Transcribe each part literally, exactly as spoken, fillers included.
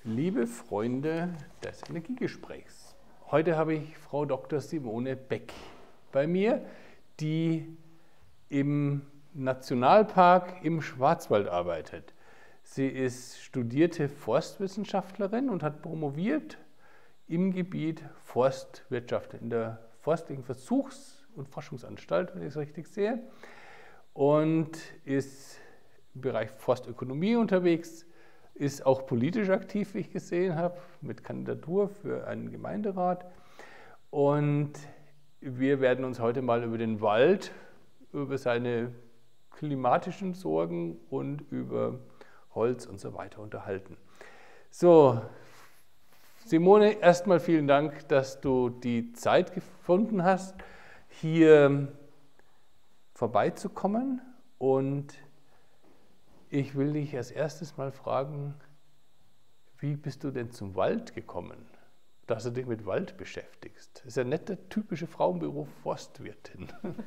Liebe Freunde des Energiegesprächs, heute habe ich Frau Doktor Simone Beck bei mir, die im Nationalpark im Schwarzwald arbeitet. Sie ist studierte Forstwissenschaftlerin und hat promoviert im Gebiet Forstwirtschaft in der Forstlichen Versuchs- und Forschungsanstalt, wenn ich es richtig sehe, und ist im Bereich Forstökonomie unterwegs, ist auch politisch aktiv, wie ich gesehen habe, mit Kandidatur für einen Gemeinderat. Und wir werden uns heute mal über den Wald, über seine klimatischen Sorgen und über Holz und so weiter unterhalten. So, Simone, erstmal vielen Dank, dass du die Zeit gefunden hast, hier vorbeizukommen. Und ich will dich als erstes mal fragen, wie bist du denn zum Wald gekommen, dass du dich mit Wald beschäftigst? Das ist ja nicht der typische Frauenberuf Forstwirtin.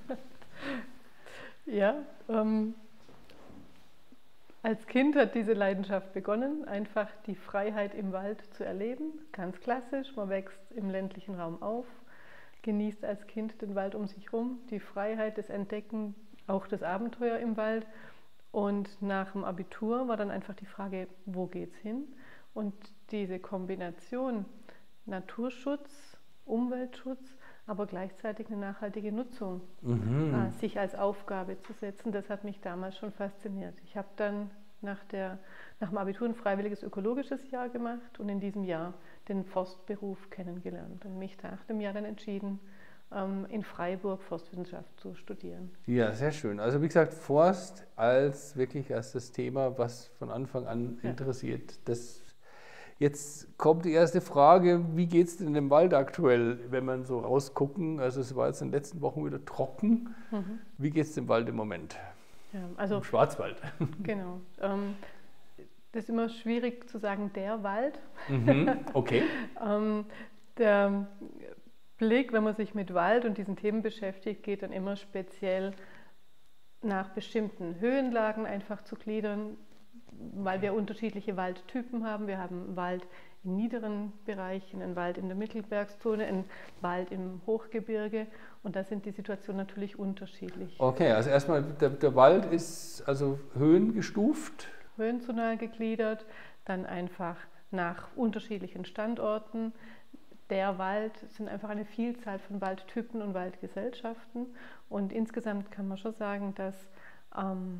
Ja, ähm, als Kind hat diese Leidenschaft begonnen, einfach die Freiheit im Wald zu erleben. Ganz klassisch, man wächst im ländlichen Raum auf, genießt als Kind den Wald um sich herum, die Freiheit, das Entdecken, auch das Abenteuer im Wald. Und nach dem Abitur war dann einfach die Frage, wo geht's hin? Und diese Kombination Naturschutz, Umweltschutz, aber gleichzeitig eine nachhaltige Nutzung, Mhm. äh, sich als Aufgabe zu setzen, das hat mich damals schon fasziniert. Ich habe dann nach, der, nach dem Abitur ein freiwilliges ökologisches Jahr gemacht und in diesem Jahr den Forstberuf kennengelernt und mich nach dem Jahr dann entschieden, in Freiburg Forstwissenschaft zu studieren. Ja, sehr schön. Also wie gesagt, Forst als wirklich als das Thema, was von Anfang an Ja. interessiert. Das, jetzt kommt die erste Frage, wie geht es denn im Wald aktuell, wenn man so rausgucken? Also es war jetzt in den letzten Wochen wieder trocken. Mhm. Wie geht es dem Wald im Moment? Ja, also, Im Schwarzwald. Genau. Ähm, das ist immer schwierig zu sagen, der Wald. Mhm, okay. ähm, der Blick, wenn man sich mit Wald und diesen Themen beschäftigt, geht dann immer speziell nach bestimmten Höhenlagen einfach zu gliedern, weil wir unterschiedliche Waldtypen haben. Wir haben einen Wald in niederen Bereichen, einen Wald in der Mittelbergszone, einen Wald im Hochgebirge und da sind die Situationen natürlich unterschiedlich. Okay, also erstmal, der, der Wald ist also höhengestuft. Höhenzonal gegliedert, dann einfach nach unterschiedlichen Standorten. Der Wald sind einfach eine Vielzahl von Waldtypen und Waldgesellschaften und insgesamt kann man schon sagen, dass ähm,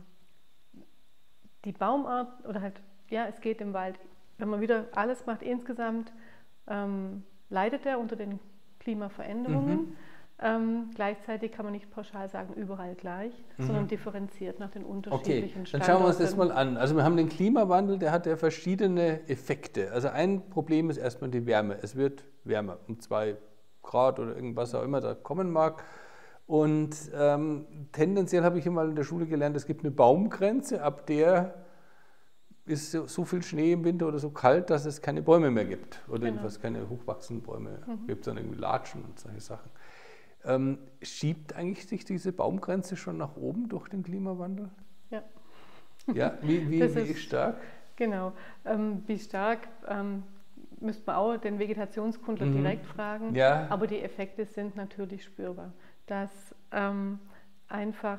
die Baumart oder halt, ja, es geht im Wald, wenn man wieder alles macht, insgesamt ähm, leidet er unter den Klimaveränderungen. Mhm. Ähm, gleichzeitig kann man nicht pauschal sagen, überall gleich, Mhm. sondern differenziert nach den Okay, unterschiedlichen dann Standorten. schauen wir uns das mal an. Also wir haben den Klimawandel, der hat ja verschiedene Effekte. Also ein Problem ist erstmal die Wärme. Es wird wärmer, um zwei Grad oder irgendwas auch immer da kommen mag. Und ähm, tendenziell habe ich immer in der Schule gelernt, es gibt eine Baumgrenze, ab der ist so, so viel Schnee im Winter oder so kalt, dass es keine Bäume mehr gibt. Oder Genau. jedenfalls keine hochwachsenden Bäume. Mhm. Gibt es dann irgendwie Latschen und solche Sachen. Ähm, schiebt eigentlich sich diese Baumgrenze schon nach oben durch den Klimawandel? Ja. Ja, wie, wie, Das wie ist- stark? Genau. Ähm, wie stark ähm, müsste man auch den Vegetationskundler Mhm. direkt fragen, Ja. aber die Effekte sind natürlich spürbar. Dass ähm, einfach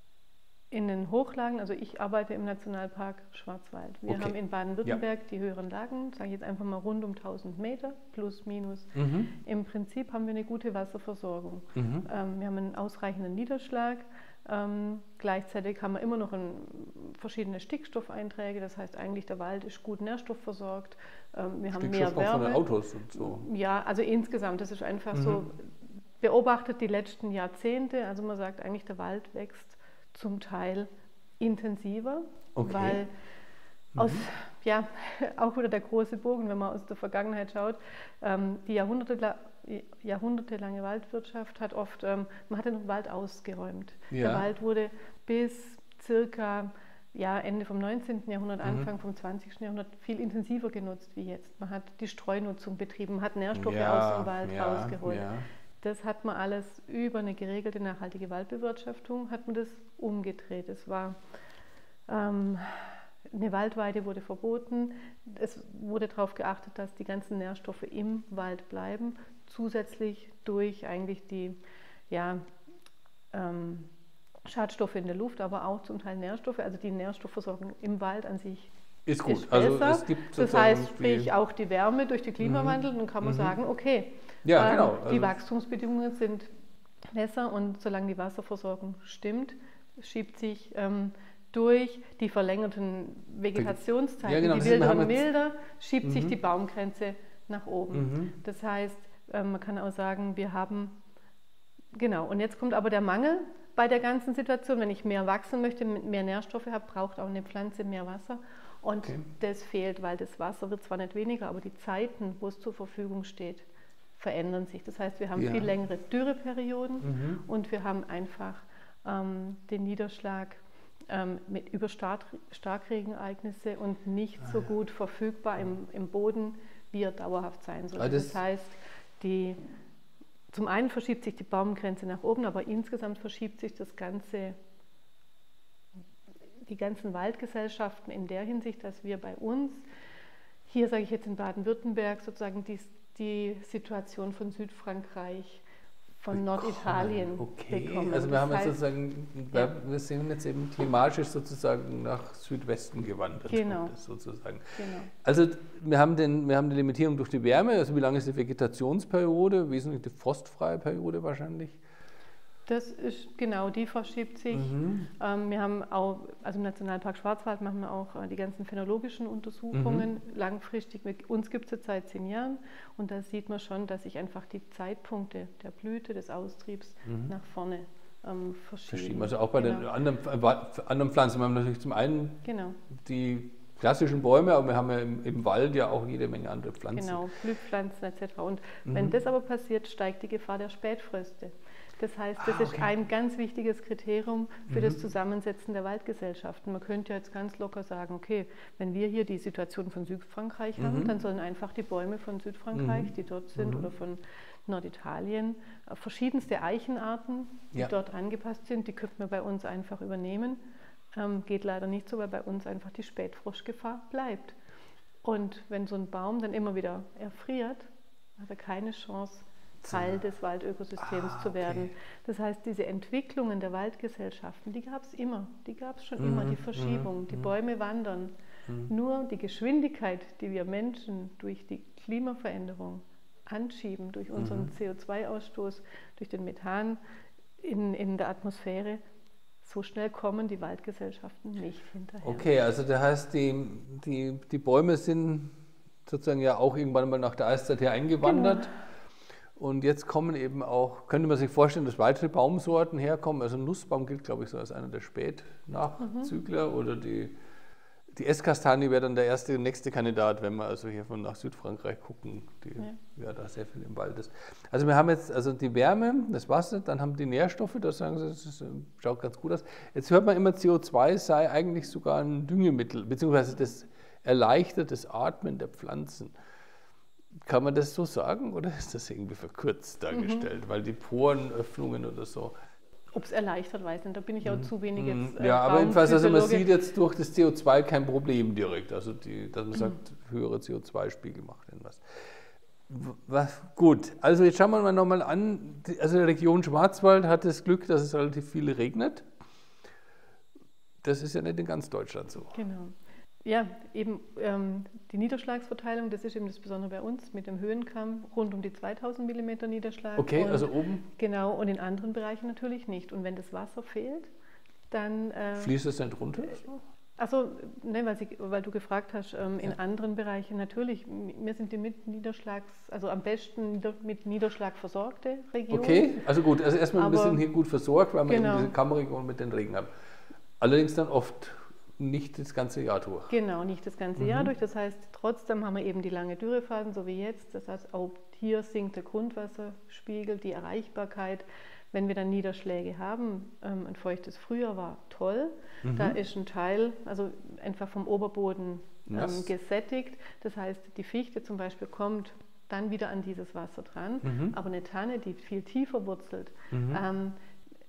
in den Hochlagen, also ich arbeite im Nationalpark Schwarzwald. Wir Okay. haben in Baden-Württemberg die höheren Lagen, sage ich jetzt einfach mal rund um tausend Meter, plus minus. Mhm. Im Prinzip haben wir eine gute Wasserversorgung. Mhm. Ähm, wir haben einen ausreichenden Niederschlag. Ähm, gleichzeitig haben wir immer noch ein, verschiedene Stickstoffeinträge, das heißt eigentlich der Wald ist gut nährstoffversorgt. Ähm, wir haben mehr Stickstoff noch von den Wärme. Autos und so. Ja, also insgesamt, das ist einfach Mhm. so beobachtet die letzten Jahrzehnte. Also man sagt eigentlich, der Wald wächst zum Teil intensiver, Okay. weil aus, ja, auch wieder der große Bogen, wenn man aus der Vergangenheit schaut, ähm, die Jahrhunderte, jahrhundertelange Waldwirtschaft hat oft, ähm, man hat den Wald ausgeräumt. Ja. Der Wald wurde bis circa ja, Ende vom neunzehnten Jahrhundert, Mhm. Anfang vom zwanzigsten Jahrhundert viel intensiver genutzt wie jetzt. Man hat die Streunutzung betrieben, man hat Nährstoffe Ja, aus dem Wald ja, rausgeholt. ja. Das hat man alles über eine geregelte nachhaltige Waldbewirtschaftung, hat man das umgedreht. Es war ähm, Eine Waldweide wurde verboten. Es wurde darauf geachtet, dass die ganzen Nährstoffe im Wald bleiben. Zusätzlich durch eigentlich die ja, ähm, Schadstoffe in der Luft, aber auch zum Teil Nährstoffe. Also die Nährstoffversorgung im Wald an sich ist gut. ist besser. Also es gibt das heißt, sprich auch die Wärme durch den Klimawandel. Mhm. Dann kann man mhm. sagen, okay, ja, ähm, genau. also die Wachstumsbedingungen sind besser und solange die Wasserversorgung stimmt, schiebt sich ähm, durch die verlängerten Vegetationszeiten, ja, genau, die wilder und milder, schiebt mhm. sich die Baumgrenze nach oben. Mhm. Das heißt, äh, man kann auch sagen, wir haben, genau, und jetzt kommt aber der Mangel bei der ganzen Situation. Wenn ich mehr wachsen möchte, mehr Nährstoffe habe, braucht auch eine Pflanze mehr Wasser. Und okay. das fehlt, weil das Wasser wird zwar nicht weniger, aber die Zeiten, wo es zur Verfügung steht, verändern sich. Das heißt, wir haben ja. viel längere Dürreperioden mhm. und wir haben einfach ähm, den Niederschlag ähm, mit über Stark Starkregenereignisse und nicht ah, so ja. gut verfügbar im, im Boden, wie er dauerhaft sein soll. Das, das heißt, die, zum einen verschiebt sich die Baumgrenze nach oben, aber insgesamt verschiebt sich das ganze, die ganzen Waldgesellschaften in der Hinsicht, dass wir bei uns, hier sage ich jetzt in Baden-Württemberg, sozusagen die, die Situation von Südfrankreich, von Norditalien okay. bekommen. Also wir das haben jetzt sozusagen, ja. wir sind jetzt eben klimatisch sozusagen nach Südwesten gewandert. Genau. Sozusagen. Genau. Also wir haben, den, wir haben die Limitierung durch die Wärme, also wie lange ist die Vegetationsperiode, wesentlich die frostfreie Periode wahrscheinlich? Das ist genau, die verschiebt sich. Mhm. Ähm, wir haben auch, also im Nationalpark Schwarzwald machen wir auch äh, die ganzen phänologischen Untersuchungen mhm. langfristig. Mit uns gibt es jetzt seit zehn Jahren und da sieht man schon, dass sich einfach die Zeitpunkte der Blüte, des Austriebs mhm. nach vorne ähm, verschieben. verschieben. Also auch bei genau. den anderen, äh, anderen Pflanzen. Wir haben natürlich zum einen genau. die klassischen Bäume, aber wir haben ja im, im Wald ja auch jede Menge andere Pflanzen. Genau, Blühpflanzen et cetera. Und mhm. wenn das aber passiert, steigt die Gefahr der Spätfröste. Das heißt, das ah, okay. ist ein ganz wichtiges Kriterium für mhm. das Zusammensetzen der Waldgesellschaften. Man könnte ja jetzt ganz locker sagen, okay, wenn wir hier die Situation von Südfrankreich mhm. haben, dann sollen einfach die Bäume von Südfrankreich, mhm. die dort sind, mhm. oder von Norditalien, verschiedenste Eichenarten, die ja. dort angepasst sind, die könnten wir bei uns einfach übernehmen. Ähm, geht leider nicht so, weil bei uns einfach die Spätfrostgefahr bleibt. Und wenn so ein Baum dann immer wieder erfriert, hat er keine Chance, Teil des Waldökosystems ah, zu werden. Okay. Das heißt, diese Entwicklungen der Waldgesellschaften, die gab es immer, die gab es schon mhm. immer, die Verschiebung, mhm. die Bäume wandern. Mhm. Nur die Geschwindigkeit, die wir Menschen durch die Klimaveränderung anschieben, durch unseren mhm. C O zwei Ausstoß, durch den Methan in, in der Atmosphäre, so schnell kommen die Waldgesellschaften nicht hinterher. Okay, also das heißt, die, die, die Bäume sind sozusagen ja auch irgendwann mal nach der Eiszeit hier eingewandert. Genau. Und jetzt kommen eben auch, könnte man sich vorstellen, dass weitere Baumsorten herkommen. Also Nussbaum gilt, glaube ich, so als einer der Spätnachzügler. Mhm. Oder die, die Esskastanie wäre dann der erste, nächste Kandidat, wenn wir also hier von nach Südfrankreich gucken, die ja. ja da sehr viel im Wald ist. Also wir haben jetzt also die Wärme, das Wasser, dann haben die Nährstoffe, da sagen sie, das ist, schaut ganz gut aus. Jetzt hört man immer, C O zwei sei eigentlich sogar ein Düngemittel, beziehungsweise das erleichtert das Atmen der Pflanzen. Kann man das so sagen oder ist das irgendwie verkürzt dargestellt, mhm. weil die Porenöffnungen oder so? Ob es erleichtert, weiß nicht, da bin ich auch mhm. zu wenig jetzt äh, Ja, aber jedenfalls, also man sieht jetzt durch das C O zwei kein Problem direkt, also die, dass man sagt, mhm. höhere C O zwei Spiegel macht irgendwas. Was, gut, also jetzt schauen wir mal nochmal an, also die Region Schwarzwald hat das Glück, dass es relativ viel regnet. Das ist ja nicht in ganz Deutschland so. Genau. Ja, eben ähm, die Niederschlagsverteilung, das ist eben das Besondere bei uns mit dem Höhenkamm, rund um die zweitausend Millimeter Niederschlag. Okay, und, also oben? Genau, und in anderen Bereichen natürlich nicht. Und wenn das Wasser fehlt, dann... Äh, Fließt es dann runter? Also, ne, weil, Sie, weil du gefragt hast, ähm, in ja. anderen Bereichen natürlich, wir sind die mit Niederschlags, also am besten mit Niederschlag versorgte Region. Okay, also gut, also erstmal ein bisschen hier gut versorgt, weil wir genau. eben diese Kammerregion mit den Regen haben. Allerdings dann oft... Nicht das ganze Jahr durch. Genau, nicht das ganze mhm. Jahr durch. Das heißt, trotzdem haben wir eben die lange Dürrephasen, so wie jetzt. Das heißt, auch hier sinkt der Grundwasserspiegel, die Erreichbarkeit. Wenn wir dann Niederschläge haben, ähm, ein feuchtes Frühjahr war toll. Mhm. Da ist ein Teil, also einfach vom Oberboden ähm, gesättigt. Das heißt, die Fichte zum Beispiel kommt dann wieder an dieses Wasser dran. Mhm. Aber eine Tanne, die viel tiefer wurzelt, mhm. ähm,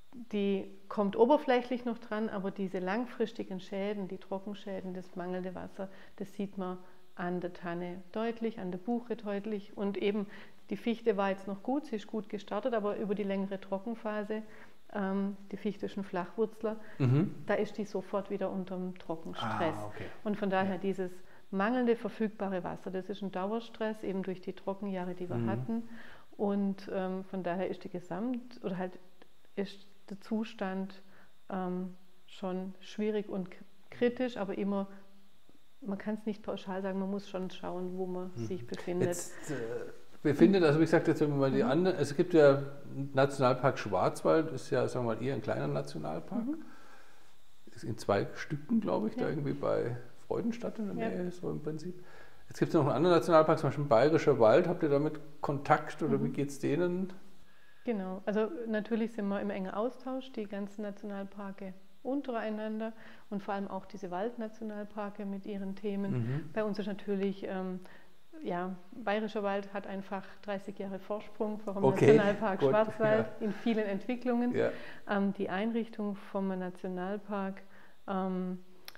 die kommt oberflächlich noch dran, aber diese langfristigen Schäden, die Trockenschäden, das mangelnde Wasser, das sieht man an der Tanne deutlich, an der Buche deutlich. Und eben die Fichte war jetzt noch gut, sie ist gut gestartet, aber über die längere Trockenphase, ähm, die Fichte ist ein Flachwurzler, mhm. da ist die sofort wieder unter dem Trockenstress. Ah, okay. Und von daher ja. dieses mangelnde verfügbare Wasser, das ist ein Dauerstress, eben durch die Trockenjahre, die wir mhm. hatten. Und ähm, von daher ist die Gesamt- oder halt ist der Zustand ähm, schon schwierig und kritisch, aber immer, man kann es nicht pauschal sagen, man muss schon schauen, wo man hm. sich befindet. Jetzt, äh, befindet, also wie gesagt, jetzt wenn wir mal die mhm. anderen, es gibt ja Nationalpark Schwarzwald, ist ja, sagen wir mal, eher ein kleiner Nationalpark. Mhm. Ist in zwei Stücken, glaube ich, ja. da irgendwie bei Freudenstadt in der Nähe, ja. so im Prinzip. Jetzt gibt es noch einen anderen Nationalpark, zum Beispiel Bayerischer Wald. Habt ihr damit Kontakt oder mhm. wie geht es denen? Genau, also natürlich sind wir im engen Austausch, die ganzen Nationalparke untereinander und vor allem auch diese Waldnationalparke mit ihren Themen. Mhm. Bei uns ist natürlich, ähm, ja, Bayerischer Wald hat einfach dreißig Jahre Vorsprung vor dem okay. Nationalpark Gut. Schwarzwald ja. in vielen Entwicklungen. Ja. Ähm, die Einrichtung vom Nationalpark ähm,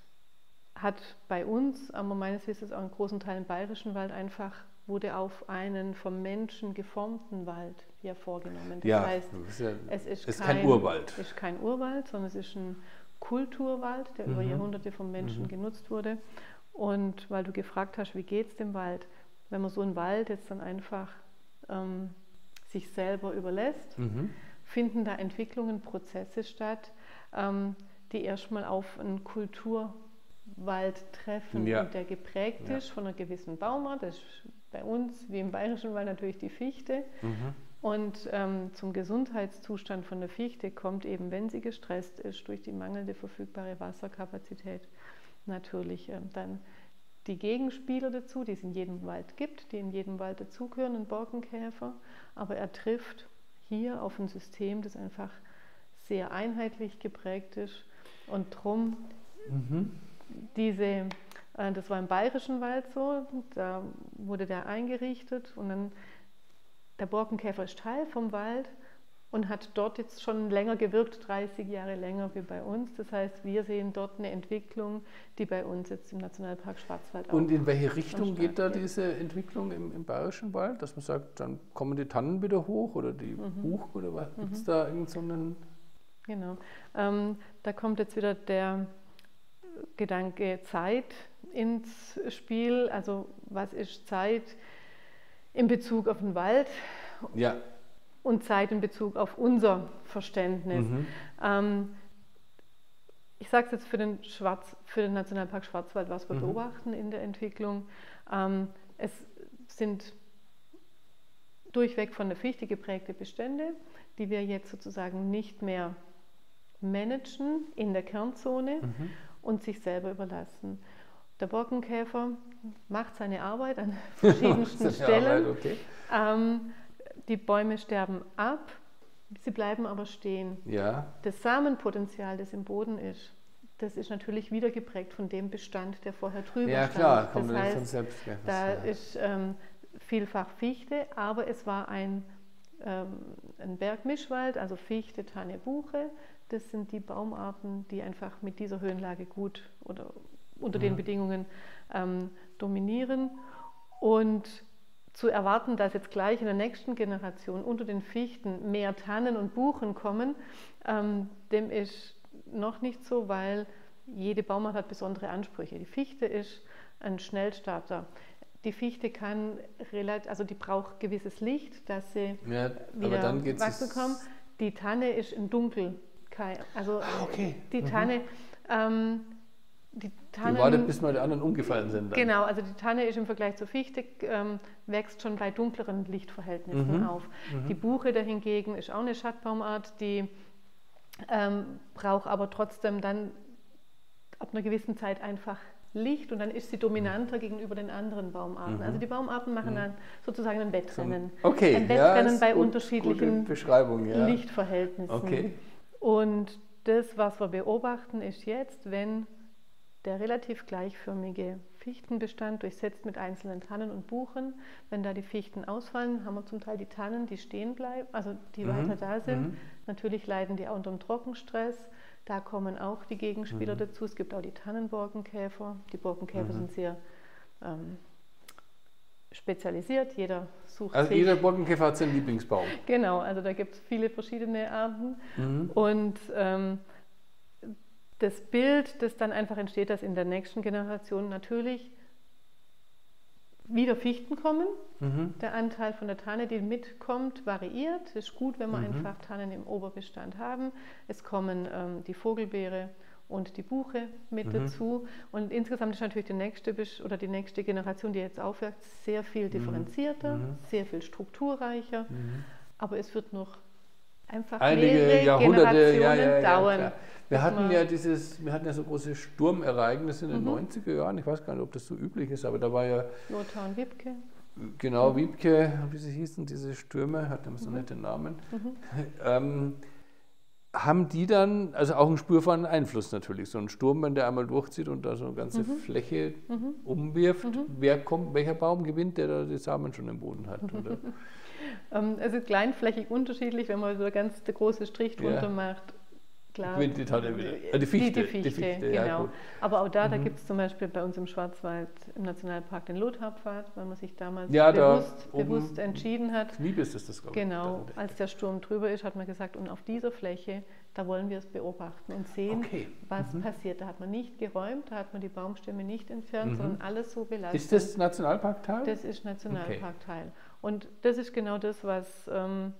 hat bei uns, aber meines Wissens auch in großen Teilen im Bayerischen Wald einfach, wurde auf einen vom Menschen geformten Wald hier vorgenommen. Das ja, heißt, ist ja, es ist, ist kein, kein Urwald. ist kein Urwald, sondern es ist ein Kulturwald, der mhm. über Jahrhunderte vom Menschen mhm. genutzt wurde. Und weil du gefragt hast, wie geht es dem Wald, wenn man so einen Wald jetzt dann einfach ähm, sich selber überlässt, mhm. finden da Entwicklungen, Prozesse statt, ähm, die erstmal auf einen Kulturwald treffen ja. und der geprägt ja. ist von einer gewissen Baumart. Das ist bei uns, wie im Bayerischen Wald, natürlich die Fichte. Mhm. Und ähm, zum Gesundheitszustand von der Fichte kommt eben, wenn sie gestresst ist, durch die mangelnde verfügbare Wasserkapazität natürlich ähm, dann die Gegenspieler dazu, die es in jedem Wald gibt, die in jedem Wald dazugehören, ein Borkenkäfer. Aber er trifft hier auf ein System, das einfach sehr einheitlich geprägt ist. Und drum mhm. diese... Das war im Bayerischen Wald so, da wurde der eingerichtet und dann der Borkenkäfer ist Teil vom Wald und hat dort jetzt schon länger gewirkt, dreißig Jahre länger wie bei uns. Das heißt, wir sehen dort eine Entwicklung, die bei uns jetzt im Nationalpark Schwarzwald auch. Und in welche Richtung geht da diese Entwicklung im, im Bayerischen Wald? Dass man sagt, dann kommen die Tannen wieder hoch oder die mhm. Buch oder was? Gibt es mhm. da irgend so einen... Genau, ähm, da kommt jetzt wieder der Gedanke Zeit ins Spiel, also was ist Zeit in Bezug auf den Wald ja. und Zeit in Bezug auf unser Verständnis. Mhm. Ähm, ich sage es jetzt für den, Schwarz, für den Nationalpark Schwarzwald, was wir mhm. beobachten in der Entwicklung. Ähm, es sind durchweg von der Fichte geprägte Bestände, die wir jetzt sozusagen nicht mehr managen in der Kernzone mhm. und sich selber überlassen. Der Borkenkäfer macht seine Arbeit an verschiedensten Stellen. Arbeit, okay. ähm, die Bäume sterben ab, sie bleiben aber stehen. Ja. Das Samenpotenzial, das im Boden ist, das ist natürlich wieder geprägt von dem Bestand, der vorher drüber ja, stand. Klar, kommt das heißt, von selbst. Ja, da ja. ist ähm, vielfach Fichte, aber es war ein, ähm, ein Bergmischwald, also Fichte, Tanne, Buche. Das sind die Baumarten, die einfach mit dieser Höhenlage gut oder unter den Bedingungen ähm, dominieren. Und zu erwarten, dass jetzt gleich in der nächsten Generation unter den Fichten mehr Tannen und Buchen kommen, ähm, dem ist noch nicht so, weil jede Baumart hat besondere Ansprüche. Die Fichte ist ein Schnellstarter. Die Fichte kann relativ, also die braucht gewisses Licht, dass sie ja, wieder dann wachsen kann. Die Tanne ist im Dunkel. Also ah, okay. die Tanne... Mhm. Ähm, Die Tannen, die wartet, bis mal die anderen umgefallen sind. Dann. Genau, also die Tanne ist im Vergleich zur Fichte, ähm, wächst schon bei dunkleren Lichtverhältnissen mhm. auf. Mhm. Die Buche dahingegen ist auch eine Schattbaumart, die ähm, braucht aber trotzdem dann ab einer gewissen Zeit einfach Licht und dann ist sie dominanter mhm. gegenüber den anderen Baumarten. Mhm. Also die Baumarten machen mhm. dann sozusagen ein Wettrennen. Okay. Ein Wettrennen ja, bei gut, unterschiedlichen ja. Lichtverhältnissen. Okay. Und das, was wir beobachten, ist jetzt, wenn der relativ gleichförmige Fichtenbestand durchsetzt mit einzelnen Tannen und Buchen. Wenn da die Fichten ausfallen, haben wir zum Teil die Tannen, die stehen bleiben, also die mhm. weiter da sind. Mhm. Natürlich leiden die auch unter dem Trockenstress. Da kommen auch die Gegenspieler mhm. dazu. Es gibt auch die Tannenborkenkäfer. Die Borkenkäfer mhm. sind sehr ähm, spezialisiert. Jeder sucht Also sich. jeder Borkenkäfer hat seinen Lieblingsbaum. Genau, also da gibt es viele verschiedene Arten. Mhm. Und ähm, das Bild, das dann einfach entsteht, dass in der nächsten Generation natürlich wieder Fichten kommen. Mhm. Der Anteil von der Tanne, die mitkommt, variiert. Es ist gut, wenn wir mhm. einfach Tannen im Oberbestand haben. Es kommen ähm, die Vogelbeere und die Buche mit mhm. dazu. Und insgesamt ist natürlich die nächste oder die nächste Generation, die jetzt aufwächst, sehr viel differenzierter, mhm. sehr viel strukturreicher. Mhm. Aber es wird noch einfach einige mehrere Jahrhunderte Generationen ja, ja, ja, dauern. Klar. Wir hatten ja dieses, wir hatten ja so große Sturmereignisse in den mhm. neunziger Jahren. Ich weiß gar nicht, ob das so üblich ist, aber da war ja Lothar und Wiebke. Genau, Wiebke, wie sie hießen, diese Stürme, hat immer so Mhm. nette Namen. Mhm. Ähm, haben die dann, also auch einen spürbaren Einfluss natürlich, so ein Sturm, wenn der einmal durchzieht und da so eine ganze Mhm. Fläche Mhm. umwirft, Mhm. wer kommt, welcher Baum gewinnt, der da die Samen schon im Boden hat? Oder? Ähm, Es ist kleinflächig unterschiedlich, wenn man so ganz der große Strich drunter Ja. macht. Klar, Gewinnt die Tanne wieder. Ah, die Fichte, Die, die Fichte, die Fichte, genau. ja, gut. Aber auch da, da Mhm. gibt es zum Beispiel bei uns im Schwarzwald im Nationalpark den Lotharpfad, weil man sich damals Ja, da bewusst, oben bewusst entschieden hat. Liebes ist das, glaube ich. Genau, da. als der Sturm drüber ist, hat man gesagt, und auf dieser Fläche, da wollen wir es beobachten und sehen, Okay. was Mhm. passiert. Da hat man nicht geräumt, da hat man die Baumstämme nicht entfernt, Mhm. sondern alles so belassen. Ist das Nationalparkteil? Das ist Nationalparkteil. Und das ist genau das, was, ähm,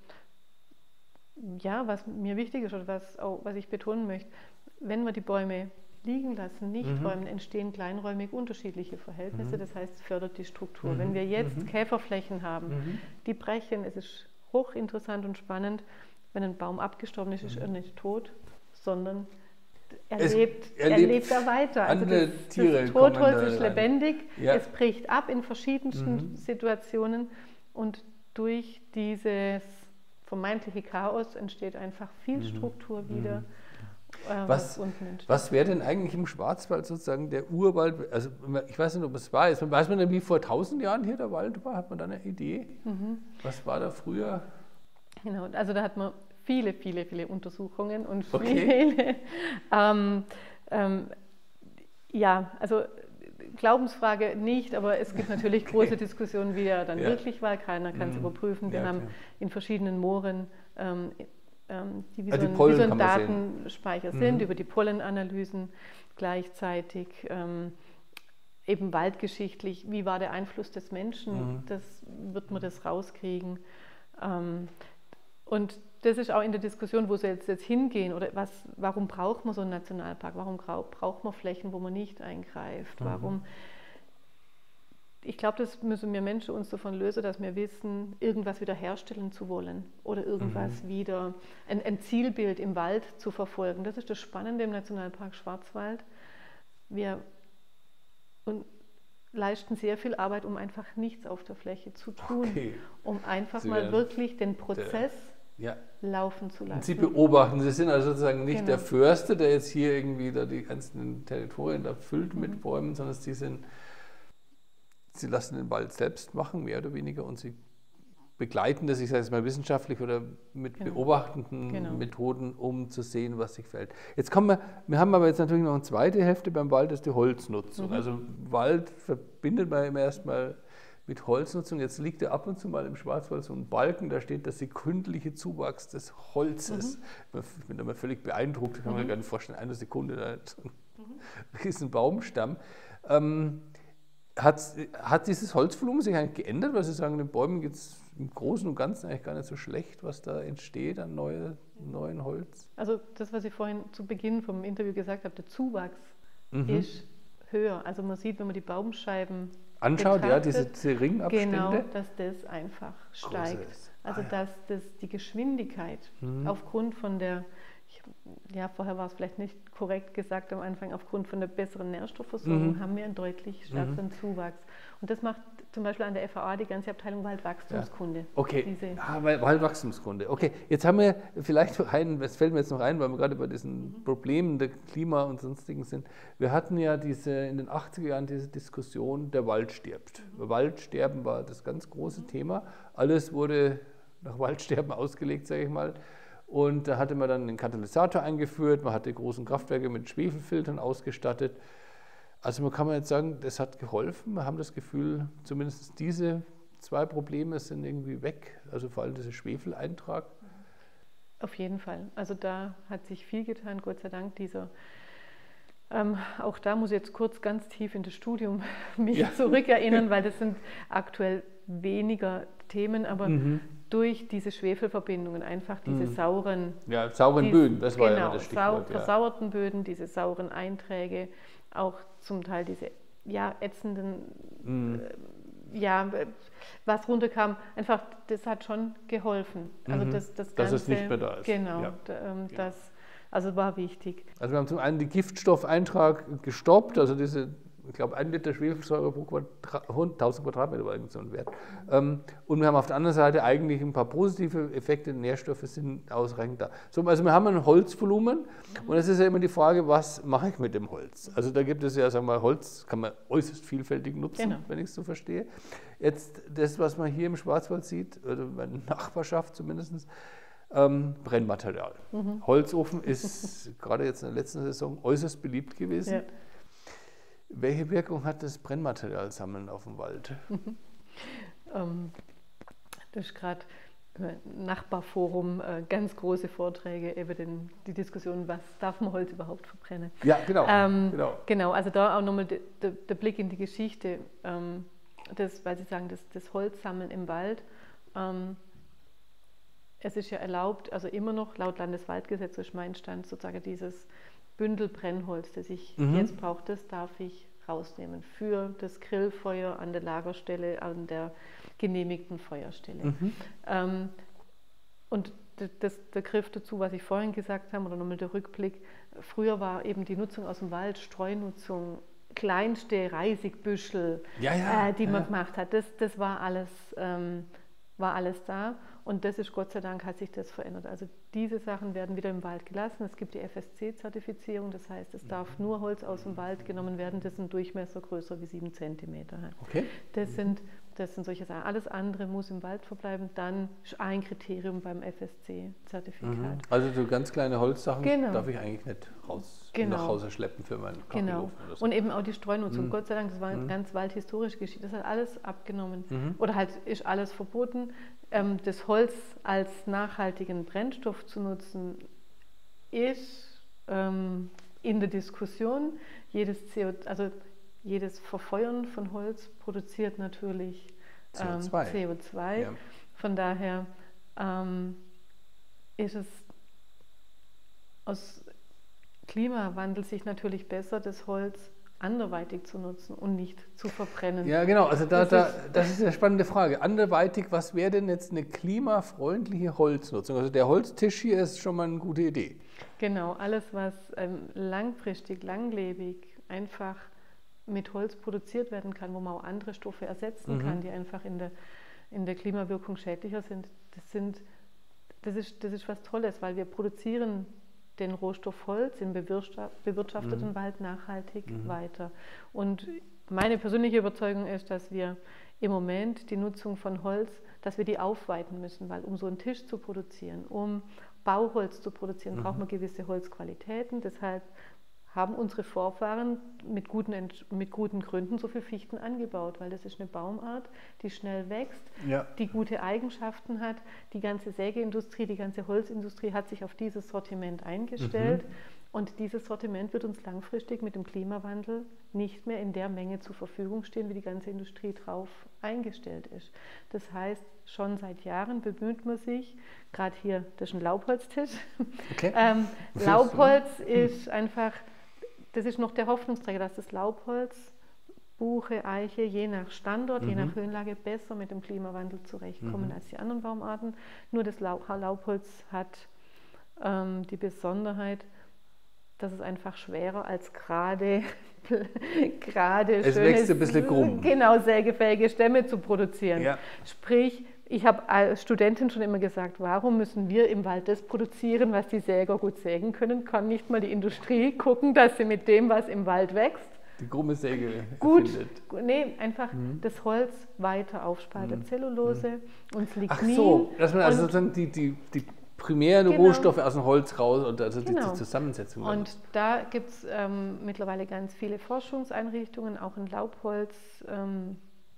ja, was mir wichtig ist oder was, auch, was ich betonen möchte. Wenn wir die Bäume liegen lassen, nicht Mhm. räumen, entstehen kleinräumig unterschiedliche Verhältnisse. Mhm. Das heißt, es fördert die Struktur. Mhm. Wenn wir jetzt Mhm. Käferflächen haben, Mhm. die brechen, es ist hochinteressant und spannend. Wenn ein Baum abgestorben ist, ist er nicht tot, sondern er, Es- lebt, er er lebt, lebt da weiter. Also andere das, Tiere das kommen Totholz da ist rein. lebendig, Ja. es bricht ab in verschiedensten Mhm. Situationen und durch dieses vermeintliche Chaos entsteht einfach viel Mhm. Struktur Mhm. wieder. Äh, Was, unten entsteht. was wäre denn eigentlich im Schwarzwald sozusagen der Urwald? Also ich weiß nicht, ob es wahr ist. Weiß man denn, wie vor tausend Jahren hier der Wald war? Hat man da eine Idee? Mhm. Was war da früher? Genau, also da hat man viele, viele, viele Untersuchungen und Okay. viele. ähm, ähm, ja, also Glaubensfrage nicht, aber es gibt natürlich Okay. große Diskussionen, wie er dann Ja. wirklich war. Keiner kann es Mhm. überprüfen. Wir Ja, haben klar. in verschiedenen Mooren, ähm, ähm, die wie Ah, so die ein, Pollen wie so ein kann man sehen. Datenspeicher Mhm. sind, über die Pollenanalysen gleichzeitig. Ähm, eben waldgeschichtlich, wie war der Einfluss des Menschen, Mhm. das wird man das rauskriegen. Ähm, und das ist auch in der Diskussion, wo sie jetzt, jetzt hingehen, oder was, warum braucht man so einen Nationalpark, warum grau- braucht man Flächen, wo man nicht eingreift, Mhm. warum... Ich glaube, das müssen wir Menschen uns davon lösen, dass wir wissen, irgendwas wiederherstellen zu wollen oder irgendwas Mhm. wieder, ein, ein Zielbild im Wald zu verfolgen. Das ist das Spannende im Nationalpark Schwarzwald. Wir und leisten sehr viel Arbeit, um einfach nichts auf der Fläche zu tun, Okay. um einfach Sie mal werden wirklich den Prozess Ja. laufen zu Und Sie lassen. beobachten, Sie sind also sozusagen nicht Genau. der Förster, der jetzt hier irgendwie da die ganzen Territorien da füllt Mhm. mit Bäumen, sondern Sie sind, Sie lassen den Wald selbst machen, mehr oder weniger, und Sie begleiten das, ich sage es mal wissenschaftlich oder mit Genau. beobachtenden Genau. Methoden, um zu sehen, was sich fällt. Jetzt kommen wir, wir haben aber jetzt natürlich noch eine zweite Hälfte beim Wald, das ist die Holznutzung. Mhm. Also Wald verbindet man immer erstmal mit Holznutzung. Jetzt liegt ja ab und zu mal im Schwarzwald so ein Balken, da steht der sekündliche Zuwachs des Holzes. Mhm. Ich bin da mal völlig beeindruckt, kann man mir Mhm. gar nicht vorstellen, eine Sekunde da so ein riesen Baumstamm. Ähm, hat, hat dieses Holzvolumen sich eigentlich geändert, weil Sie sagen, den Bäumen geht es im Großen und Ganzen eigentlich gar nicht so schlecht, was da entsteht an neue, neuen Holz? Also das, was ich vorhin zu Beginn vom Interview gesagt habe, der Zuwachs Mhm. ist höher. Also man sieht, wenn man die Baumscheiben Anschaut, ja, diese, betrachtet, diese Ringabstände. genau, dass das einfach steigt. Großes. Also Ah, ja. dass das die Geschwindigkeit Mhm. aufgrund von der, ich, ja vorher war es vielleicht nicht korrekt gesagt am Anfang, aufgrund von der besseren Nährstoffversorgung Mhm. haben wir einen deutlich stärkeren Zuwachs. Und das macht zum Beispiel an der F A A die ganze Abteilung Waldwachstumskunde. Ja. Okay, Diese ah, Waldwachstumskunde. Okay, jetzt haben wir vielleicht noch einen, es fällt mir jetzt noch ein, weil wir gerade bei diesen mhm. Problemen der Klima und sonstigen sind. Wir hatten ja diese, in den achtziger Jahren diese Diskussion, der Wald stirbt. Mhm. Waldsterben war das ganz große mhm. Thema. Alles wurde nach Waldsterben ausgelegt, sage ich mal. Und da hatte man dann den Katalysator eingeführt, man hat die großen Kraftwerke mit Schwefelfiltern ausgestattet. Also man kann man jetzt sagen, das hat geholfen. Wir haben das Gefühl, zumindest diese zwei Probleme sind irgendwie weg. Also vor allem dieser Schwefeleintrag. Auf jeden Fall. Also da hat sich viel getan, Gott sei Dank. Dieser, ähm, auch da muss ich jetzt kurz ganz tief in das Studium mich ja. zurückerinnern, weil das sind aktuell weniger Themen, aber mhm. durch diese Schwefelverbindungen einfach diese mhm. sauren... Ja, sauren die, Böden, das war genau, ja das Stichwort. Sau, versauerten Böden, diese sauren Einträge, auch zum Teil diese ja, ätzenden, mm. äh, ja, was runterkam, einfach, das hat schon geholfen. Also das, das Ganze, dass es nicht mehr da ist. Genau, ja. ähm, das also war wichtig. Also wir haben zum einen den Giftstoffeintrag gestoppt, also diese, ich glaube, ein Liter Schwefelsäure pro tausend Quadratmeter war irgendwie so ein Wert. Ähm, und wir haben auf der anderen Seite eigentlich ein paar positive Effekte, Nährstoffe sind ausreichend da. So, also wir haben ein Holzvolumen und es ist ja immer die Frage, was mache ich mit dem Holz? Also da gibt es ja, sagen wir mal, Holz kann man äußerst vielfältig nutzen, genau. wenn ich es so verstehe. Jetzt das, was man hier im Schwarzwald sieht, oder in der Nachbarschaft zumindest, ähm, Brennmaterial. Mhm. Holzofen ist gerade jetzt in der letzten Saison äußerst beliebt gewesen. Ja. Welche Wirkung hat das Brennmaterialsammeln auf dem Wald? ähm, das ist gerade im Nachbarforum äh, ganz große Vorträge über den, die Diskussion, was darf man Holz überhaupt verbrennen? Ja, genau. Ähm, genau. genau, also da auch nochmal de, de, der Blick in die Geschichte, ähm, das, weil Sie sagen, das, das Holzsammeln im Wald. Ähm, es ist ja erlaubt, also immer noch laut Landeswaldgesetz, so ist mein Stand, sozusagen dieses Bündel Brennholz, das ich mhm. jetzt brauche, das darf ich rausnehmen für das Grillfeuer an der Lagerstelle, an der genehmigten Feuerstelle. Mhm. Ähm, und das, der Griff dazu, was ich vorhin gesagt habe, oder nochmal der Rückblick, früher war eben die Nutzung aus dem Wald, Streunutzung, kleinste Reisigbüschel, ja, ja, äh, die ja. man gemacht hat, das, das war alles, ähm, war alles da. Und das ist, Gott sei Dank, hat sich das verändert. Also diese Sachen werden wieder im Wald gelassen. Es gibt die F S C-Zertifizierung, das heißt, es darf nur Holz aus dem Wald genommen werden, das einen Durchmesser größer wie sieben Zentimeter hat. Okay. Das sind, das sind solche Sachen. Alles andere muss im Wald verbleiben. Dann ist ein Kriterium beim F S C-Zertifikat. Mhm. Also so ganz kleine Holzsachen genau. darf ich eigentlich nicht raus, genau. nach Hause schleppen für meinen Kachelofen genau. oder so. Und eben auch die Streunutzung. Mhm. Gott sei Dank, das war mhm. ganz waldhistorisch geschieht. Das hat alles abgenommen. Mhm. Oder halt ist alles verboten. Das Holz als nachhaltigen Brennstoff zu nutzen, ist ähm, in der Diskussion. Jedes, C O, also jedes Verfeuern von Holz produziert natürlich C O zwei. Ähm, C O zwei. Ja. Von daher ähm, ist es aus Klimawandel sich natürlich besser, das Holz anderweitig zu nutzen und nicht zu verbrennen. Ja, genau. Also da, das, da, ist, das ist eine spannende Frage. Anderweitig, was wäre denn jetzt eine klimafreundliche Holznutzung? Also der Holztisch hier ist schon mal eine gute Idee. Genau, alles, was ähm, langfristig, langlebig einfach mit Holz produziert werden kann, wo man auch andere Stoffe ersetzen mhm. kann, die einfach in der, in der Klimawirkung schädlicher sind, das sind, das ist, das ist was Tolles, weil wir produzieren den Rohstoff Holz im bewirtschafteten mhm. Wald nachhaltig mhm. weiter. Und meine persönliche Überzeugung ist, dass wir im Moment die Nutzung von Holz, dass wir die aufweiten müssen, weil um so einen Tisch zu produzieren, um Bauholz zu produzieren, mhm. braucht man gewisse Holzqualitäten. Deshalb haben unsere Vorfahren mit guten, mit guten Gründen so viele Fichten angebaut, weil das ist eine Baumart, die schnell wächst, ja. die gute Eigenschaften hat. Die ganze Sägeindustrie, die ganze Holzindustrie hat sich auf dieses Sortiment eingestellt. Mhm. Und dieses Sortiment wird uns langfristig mit dem Klimawandel nicht mehr in der Menge zur Verfügung stehen, wie die ganze Industrie drauf eingestellt ist. Das heißt, schon seit Jahren bemüht man sich, gerade hier, das ist ein Laubholztisch. Okay. ähm, Laubholz ist einfach, das ist noch der Hoffnungsträger, dass das Laubholz, Buche, Eiche, je nach Standort, mhm. je nach Höhenlage besser mit dem Klimawandel zurechtkommen mhm. als die anderen Baumarten. Nur das Laub, Laubholz hat ähm, die Besonderheit, das ist einfach schwerer als gerade, gerade es schönes, wächst ein bisschen krumm. Genau, sägefähige Stämme zu produzieren. Ja. Sprich, ich habe als Studentin schon immer gesagt, warum müssen wir im Wald das produzieren, was die Säger gut sägen können? Kann nicht mal die Industrie gucken, dass sie mit dem, was im Wald wächst, die krumme Säge gut, erfindet. nee, einfach mhm. das Holz weiter aufspaltet, mhm. Zellulose mhm. und das Lignin. Ach so, dass man also sozusagen die, die, die primären genau. Rohstoffe aus dem Holz raus und also genau. die Zusammensetzung. Und da gibt es ähm, mittlerweile ganz viele Forschungseinrichtungen, auch in Laubholz. Ähm,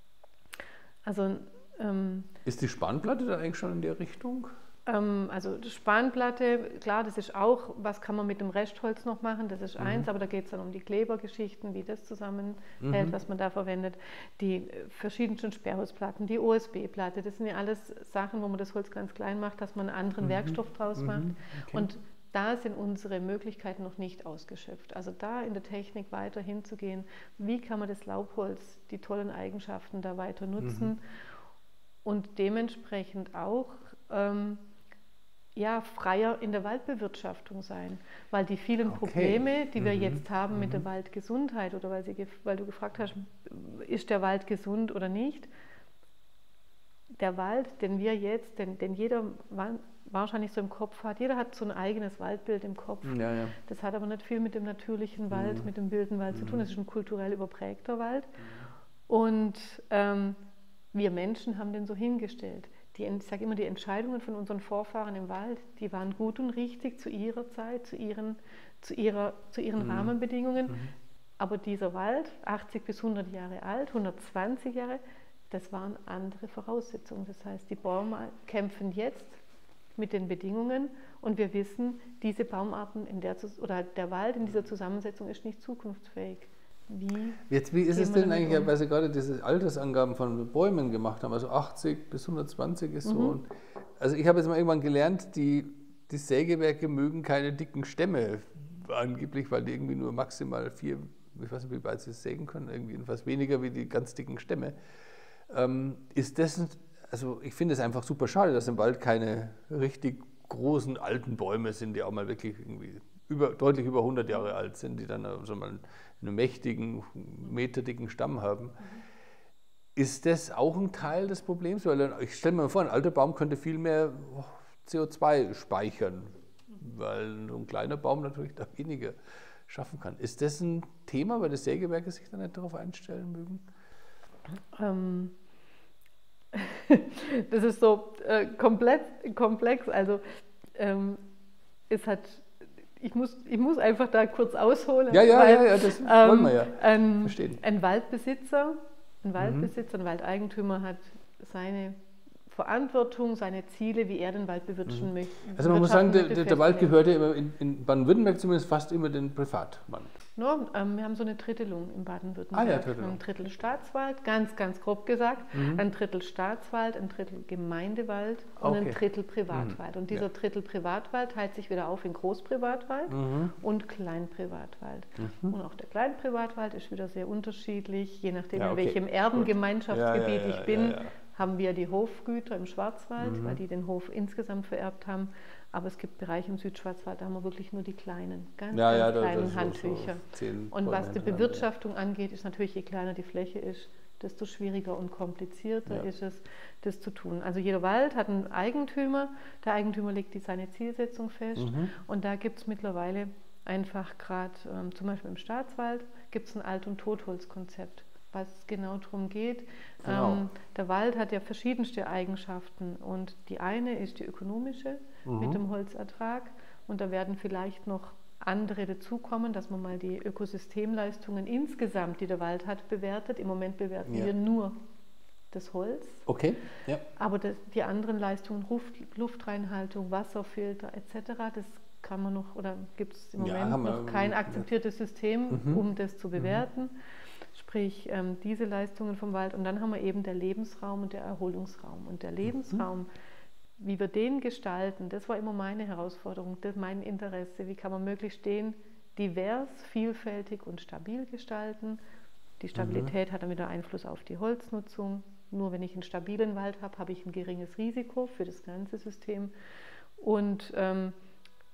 also ähm, ist die Spanplatte da eigentlich schon in der Richtung? Ähm, also die Spanplatte, klar, das ist auch, was kann man mit dem Restholz noch machen, das ist mhm. eins, aber da geht es dann um die Klebergeschichten, wie das zusammenhält, mhm. was man da verwendet. Die verschiedensten Sperrholzplatten, die O S B-Platte, das sind ja alles Sachen, wo man das Holz ganz klein macht, dass man einen anderen mhm. Werkstoff draus mhm. macht. Okay. Und da sind unsere Möglichkeiten noch nicht ausgeschöpft. Also da in der Technik weiter hinzugehen, wie kann man das Laubholz, die tollen Eigenschaften da weiter nutzen mhm. und dementsprechend auch ähm, ja, freier in der Waldbewirtschaftung sein, weil die vielen okay. Probleme, die mhm. wir jetzt haben mhm. mit der Waldgesundheit oder weil, sie, weil du gefragt hast, ist der Wald gesund oder nicht, der Wald, den wir jetzt, den, den jeder wahrscheinlich so im Kopf hat, jeder hat so ein eigenes Waldbild im Kopf, ja, ja. das hat aber nicht viel mit dem natürlichen Wald, mhm. mit dem wilden Wald mhm. zu tun, das ist ein kulturell überprägter Wald mhm. und ähm, wir Menschen haben den so hingestellt. Die, ich sage immer, die Entscheidungen von unseren Vorfahren im Wald, die waren gut und richtig zu ihrer Zeit, zu ihren, zu ihrer, zu ihren mhm. Rahmenbedingungen. Mhm. Aber dieser Wald, achtzig bis hundert Jahre alt, hundertzwanzig Jahre, das waren andere Voraussetzungen. Das heißt, die Bäume kämpfen jetzt mit den Bedingungen und wir wissen, diese Baumarten in der, oder der Wald in dieser Zusammensetzung ist nicht zukunftsfähig. Wie, Jetzt, wie ist es denn eigentlich, um? Weil Sie gerade diese Altersangaben von Bäumen gemacht haben, also achtzig bis hundertzwanzig ist so. Mhm. Und, also ich habe jetzt mal irgendwann gelernt, die, die Sägewerke mögen keine dicken Stämme angeblich, weil die irgendwie nur maximal vier, ich weiß nicht, wie weit sie es sägen können, irgendwie jedenfalls weniger wie die ganz dicken Stämme. Ähm, ist das, also ich finde es einfach super schade, dass im Wald keine richtig großen alten Bäume sind, die auch mal wirklich irgendwie über, deutlich über hundert Jahre alt sind, die dann also mal einen mächtigen, meterdicken Stamm haben. Mhm. Ist das auch ein Teil des Problems? Weil ich stelle mir vor, ein alter Baum könnte viel mehr C O zwei speichern, weil so ein kleiner Baum natürlich da weniger schaffen kann. Ist das ein Thema, weil die Sägewerke sich da nicht darauf einstellen mögen? Ähm, das ist so äh, komplett komplex. Also ähm, es hat Ich muss, ich muss einfach da kurz ausholen. Ja, ja, weil, ja, ja, das ähm, wollen wir ja ein, verstehen. Ein Waldbesitzer, ein Waldbesitzer, mhm. ein Waldeigentümer hat seine Verantwortung, seine Ziele, wie er den Wald bewirtschaften mhm. möchte. Also man muss sagen, der, der, der Wald gehört ja immer in, in Baden-Württemberg zumindest fast immer den Privatmann. No, ähm, wir haben so eine Drittelung in Baden-Württemberg. Ah, ja, Drittelung. Ein Drittel Staatswald, ganz, ganz grob gesagt, mhm. ein Drittel Staatswald, ein Drittel Gemeindewald und okay. ein Drittel Privatwald. Mhm. Und dieser ja. Drittel Privatwald teilt sich wieder auf in Großprivatwald mhm. und Kleinprivatwald. Mhm. Und auch der Kleinprivatwald ist wieder sehr unterschiedlich, je nachdem, ja, okay. in welchem Erbengemeinschaftsgebiet ja, ja, ja, ich bin. Ja, ja. Haben wir die Hofgüter im Schwarzwald, mhm. weil die den Hof insgesamt vererbt haben. Aber es gibt Bereiche im Südschwarzwald, da haben wir wirklich nur die kleinen, ganz, ja, ganz ja, kleinen Handtücher. So und was die Bewirtschaftung angeht, ist natürlich, je kleiner die Fläche ist, desto schwieriger und komplizierter ja. ist es, das zu tun. Also jeder Wald hat einen Eigentümer, der Eigentümer legt die seine Zielsetzung fest mhm. und da gibt es mittlerweile einfach gerade, ähm, zum Beispiel im Staatswald, gibt es ein Alt- und Totholzkonzept, was genau darum geht. Genau. Ähm, der Wald hat ja verschiedenste Eigenschaften und die eine ist die ökonomische mhm. mit dem Holzertrag und da werden vielleicht noch andere dazukommen, dass man mal die Ökosystemleistungen insgesamt, die der Wald hat, bewertet. Im Moment bewerten ja. wir nur das Holz. Okay. Ja. Aber das, die anderen Leistungen, Luft, Luftreinhaltung, Wasserfilter et cetera, das kann man noch, oder gibt es im ja, Moment noch kein akzeptiertes System, mhm. um das zu bewerten. Mhm. Sprich, ähm, diese Leistungen vom Wald. Und dann haben wir eben der Lebensraum und der Erholungsraum. Und der Lebensraum, mhm. wie wir den gestalten, das war immer meine Herausforderung, das mein Interesse. Wie kann man möglichst den divers, vielfältig und stabil gestalten? Die Stabilität mhm. hat dann wieder Einfluss auf die Holznutzung. Nur wenn ich einen stabilen Wald habe, habe ich ein geringes Risiko für das ganze System. Und ähm,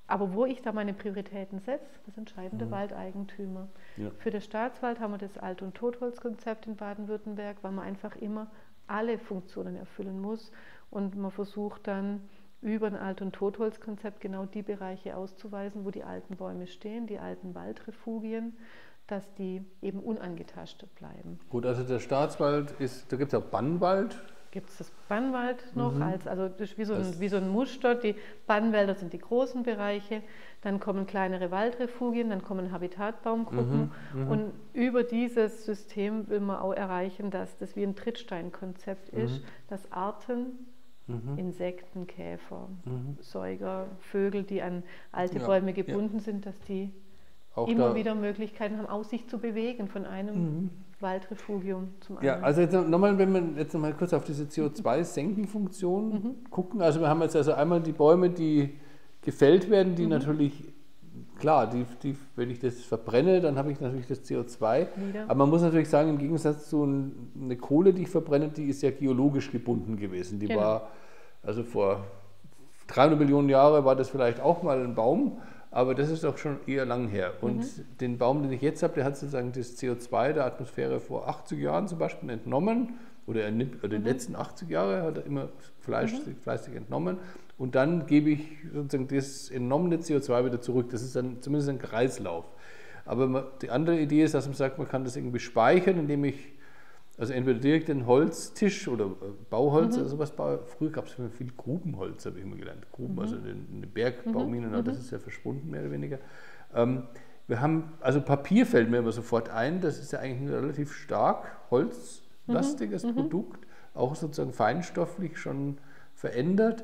aber wo ich da meine Prioritäten setze, das entscheiden der Mhm. Waldeigentümer. Ja. Für den Staatswald haben wir das Alt- und Totholzkonzept in Baden-Württemberg, weil man einfach immer alle Funktionen erfüllen muss und man versucht dann über ein Alt- und Totholzkonzept genau die Bereiche auszuweisen, wo die alten Bäume stehen, die alten Waldrefugien, dass die eben unangetastet bleiben. Gut, also der Staatswald ist, da gibt es auch Bannwald. Gibt es das Bannwald noch, Mhm. als, also das ist wie so, ein, Das- wie so ein Muster. Die Bannwälder sind die großen Bereiche, dann kommen kleinere Waldrefugien, dann kommen Habitatbaumgruppen Mhm, mhm. und über dieses System will man auch erreichen, dass das wie ein Trittsteinkonzept Mhm. ist, dass Arten, Mhm. Insekten, Käfer, Mhm. Säuger, Vögel, die an alte Ja, Bäume ja. gebunden sind, dass die Auch immer da, wieder Möglichkeiten haben, auch sich zu bewegen von einem Mhm. Waldrefugium zum Ja, anderen. also jetzt nochmal, wenn wir jetzt nochmal kurz auf diese C O zwei Senkenfunktion gucken. Also wir haben jetzt also einmal die Bäume, die gefällt werden, die natürlich, klar, die, die, wenn ich das verbrenne, dann habe ich natürlich das C O zwei. Wieder. Aber man muss natürlich sagen, im Gegensatz zu ein- eine Kohle, die ich verbrenne, die ist ja geologisch gebunden gewesen. Die Genau. war, also vor dreihundert Millionen Jahren war das vielleicht auch mal ein Baum, aber das ist doch schon eher lang her. Und den Baum, den ich jetzt habe, der hat sozusagen das C O zwei der Atmosphäre vor achtzig Jahren zum Beispiel entnommen, oder, er nimmt, oder die letzten achtzig Jahre hat er immer fleißig, fleißig entnommen. Und dann gebe ich sozusagen das entnommene C O zwei wieder zurück. Das ist dann zumindest ein Kreislauf. Aber man, die andere Idee ist, dass man sagt, man kann das irgendwie speichern, indem ich also entweder direkt einen Holztisch oder äh, Bauholz oder sowas baue. Früher gab es viel Grubenholz, habe ich immer gelernt. Gruben, also in den Bergbauminen, aber das ist ja verschwunden, mehr oder weniger. Ähm, wir haben, also Papier fällt mir immer sofort ein, das ist ja eigentlich ein relativ stark holzlastiges Produkt, auch sozusagen feinstofflich schon verändert.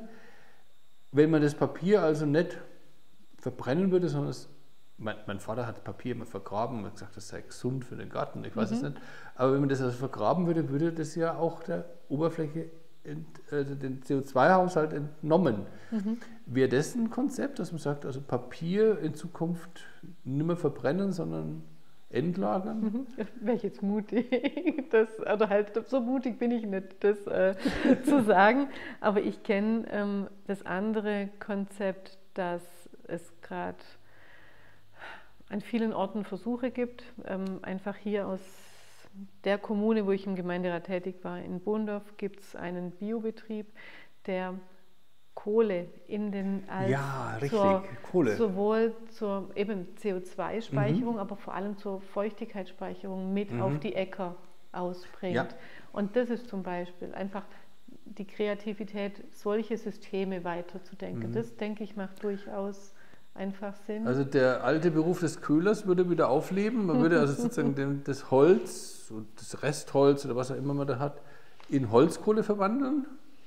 Wenn man das Papier also nicht verbrennen würde, sondern es, mein, mein Vater hat Papier immer vergraben und hat gesagt, das sei gesund für den Garten, ich weiß es nicht. Aber wenn man das also vergraben würde, würde das ja auch der Oberfläche, ent, also den C O zwei Haushalt entnommen. Wäre das ein Konzept, dass man sagt, also Papier in Zukunft nicht mehr verbrennen, sondern entlagern? Mhm. Wäre ich jetzt mutig, das, oder halt so mutig bin ich nicht, das äh, zu sagen. Aber ich kenne ähm, das andere Konzept, dass es gerade an vielen Orten Versuche gibt. Ähm, einfach hier aus der Kommune, wo ich im Gemeinderat tätig war, in Bohndorf, gibt es einen Biobetrieb, der Kohle in den als Ja, richtig, zur, Kohle. sowohl zur eben C O zwei Speicherung, aber vor allem zur Feuchtigkeitsspeicherung mit Mhm. auf die Äcker ausbringt. Ja. Und das ist zum Beispiel einfach die Kreativität, solche Systeme weiterzudenken. Mhm. Das, denke ich, macht durchaus einfach Sinn. Also der alte Beruf des Köhlers würde wieder aufleben. Man würde also sozusagen den, das Holz, das Restholz oder was auch immer man da hat, in Holzkohle verwandeln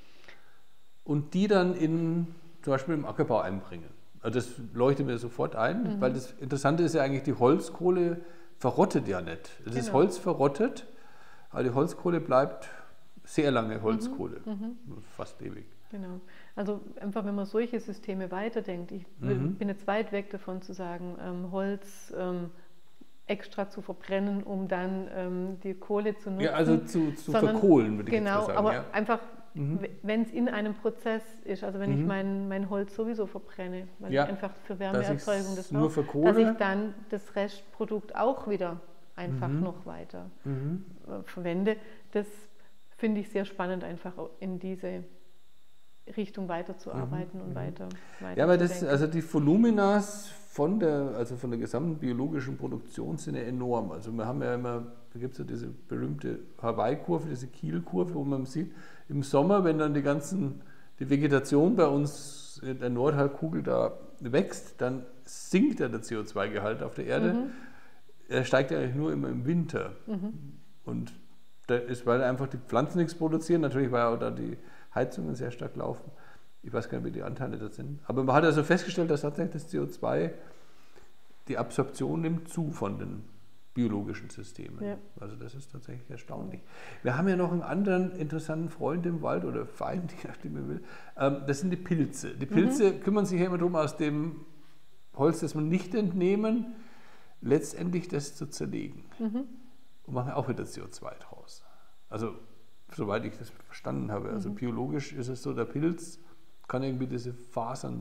und die dann in, zum Beispiel im Ackerbau einbringen. Also das leuchtet mir sofort ein, Mhm. weil das Interessante ist ja eigentlich, die Holzkohle verrottet ja nicht. Das Genau. Holz verrottet, aber die Holzkohle bleibt sehr lange Holzkohle, Mhm. fast ewig. Genau. Also einfach, wenn man solche Systeme weiterdenkt, ich will- Mhm. bin jetzt weit weg davon zu sagen, ähm, Holz ähm, extra zu verbrennen, um dann ähm, die Kohle zu nutzen. Ja, also zu, zu sondern- verkohlen, würde ich Genau, jetzt mal sagen. aber Ja. einfach, Mhm. wenn es in einem Prozess ist, also wenn ich Mhm. mein, mein Holz sowieso verbrenne, weil Ja, ich einfach für dass Wärmeerzeugung ich's das nur brauche, verkohle. dass ich dann das Restprodukt auch wieder einfach Mhm. noch weiter Mhm. äh, verwende. Das finde ich sehr spannend, einfach in diese Richtung weiterzuarbeiten und weiter, weiter Ja, aber zu das, denken. also die Voluminas von der, also von der gesamten biologischen Produktion sind ja enorm. Also wir haben ja immer, da gibt es ja diese berühmte Hawaii-Kurve, diese Kiel-Kurve, wo man sieht, im Sommer, wenn dann die ganzen, die Vegetation bei uns in der Nordhalbkugel da wächst, dann sinkt ja der C O zwei Gehalt auf der Erde. Mhm. Er steigt ja eigentlich nur immer im Winter. Und das ist, weil einfach die Pflanzen nichts produzieren, natürlich, weil auch da die Heizungen sehr stark laufen. Ich weiß gar nicht, wie die Anteile da sind. Aber man hat also festgestellt, dass tatsächlich das C O zwei, die Absorption nimmt zu von den biologischen Systemen. Ja. Also das ist tatsächlich erstaunlich. Wir haben ja noch einen anderen interessanten Freund im Wald oder Feind, je nachdem man will. Ähm, Das sind die Pilze. Die Pilze kümmern sich ja immer darum, aus dem Holz, das man nicht entnehmen, letztendlich das zu zerlegen. Mhm. Und machen auch wieder C O zwei draus. Also soweit ich das verstanden habe, also biologisch ist es so, der Pilz kann irgendwie diese Fasern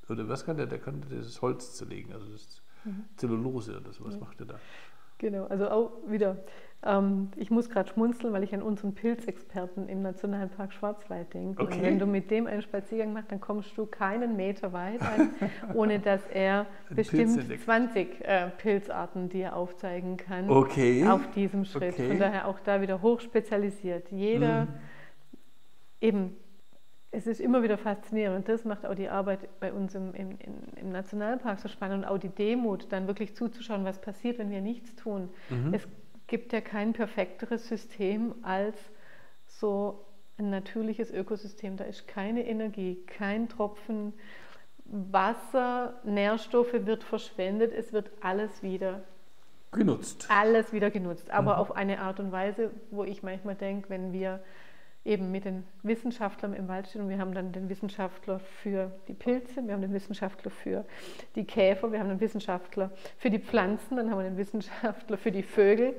oder was kann der? Der kann das Holz zerlegen, also das mhm. Zellulose oder so. Was ja. macht der da? Genau, also auch wieder, ähm, ich muss gerade schmunzeln, weil ich an unseren Pilzexperten im Nationalpark Schwarzwald denke. Okay. Und wenn du mit dem einen Spaziergang machst, dann kommst du keinen Meter weit, ein, ohne dass er bestimmt zwanzig äh, Pilzarten dir aufzeigen kann okay. auf diesem Schritt. Okay. Von daher auch da wieder hochspezialisiert. Jeder, mhm. eben, es ist immer wieder faszinierend und das macht auch die Arbeit bei uns im, im, im Nationalpark so spannend und auch die Demut, dann wirklich zuzuschauen, was passiert, wenn wir nichts tun. Mhm. Es gibt ja kein perfekteres System als so ein natürliches Ökosystem. Da ist keine Energie, kein Tropfen Wasser, Nährstoffe wird verschwendet, es wird alles wieder genutzt. Alles wieder genutzt, aber mhm. auf eine Art und Weise, wo ich manchmal denke, wenn wir eben mit den Wissenschaftlern im Wald stehen und wir haben dann den Wissenschaftler für die Pilze, wir haben den Wissenschaftler für die Käfer, wir haben den Wissenschaftler für die Pflanzen, dann haben wir den Wissenschaftler für die Vögel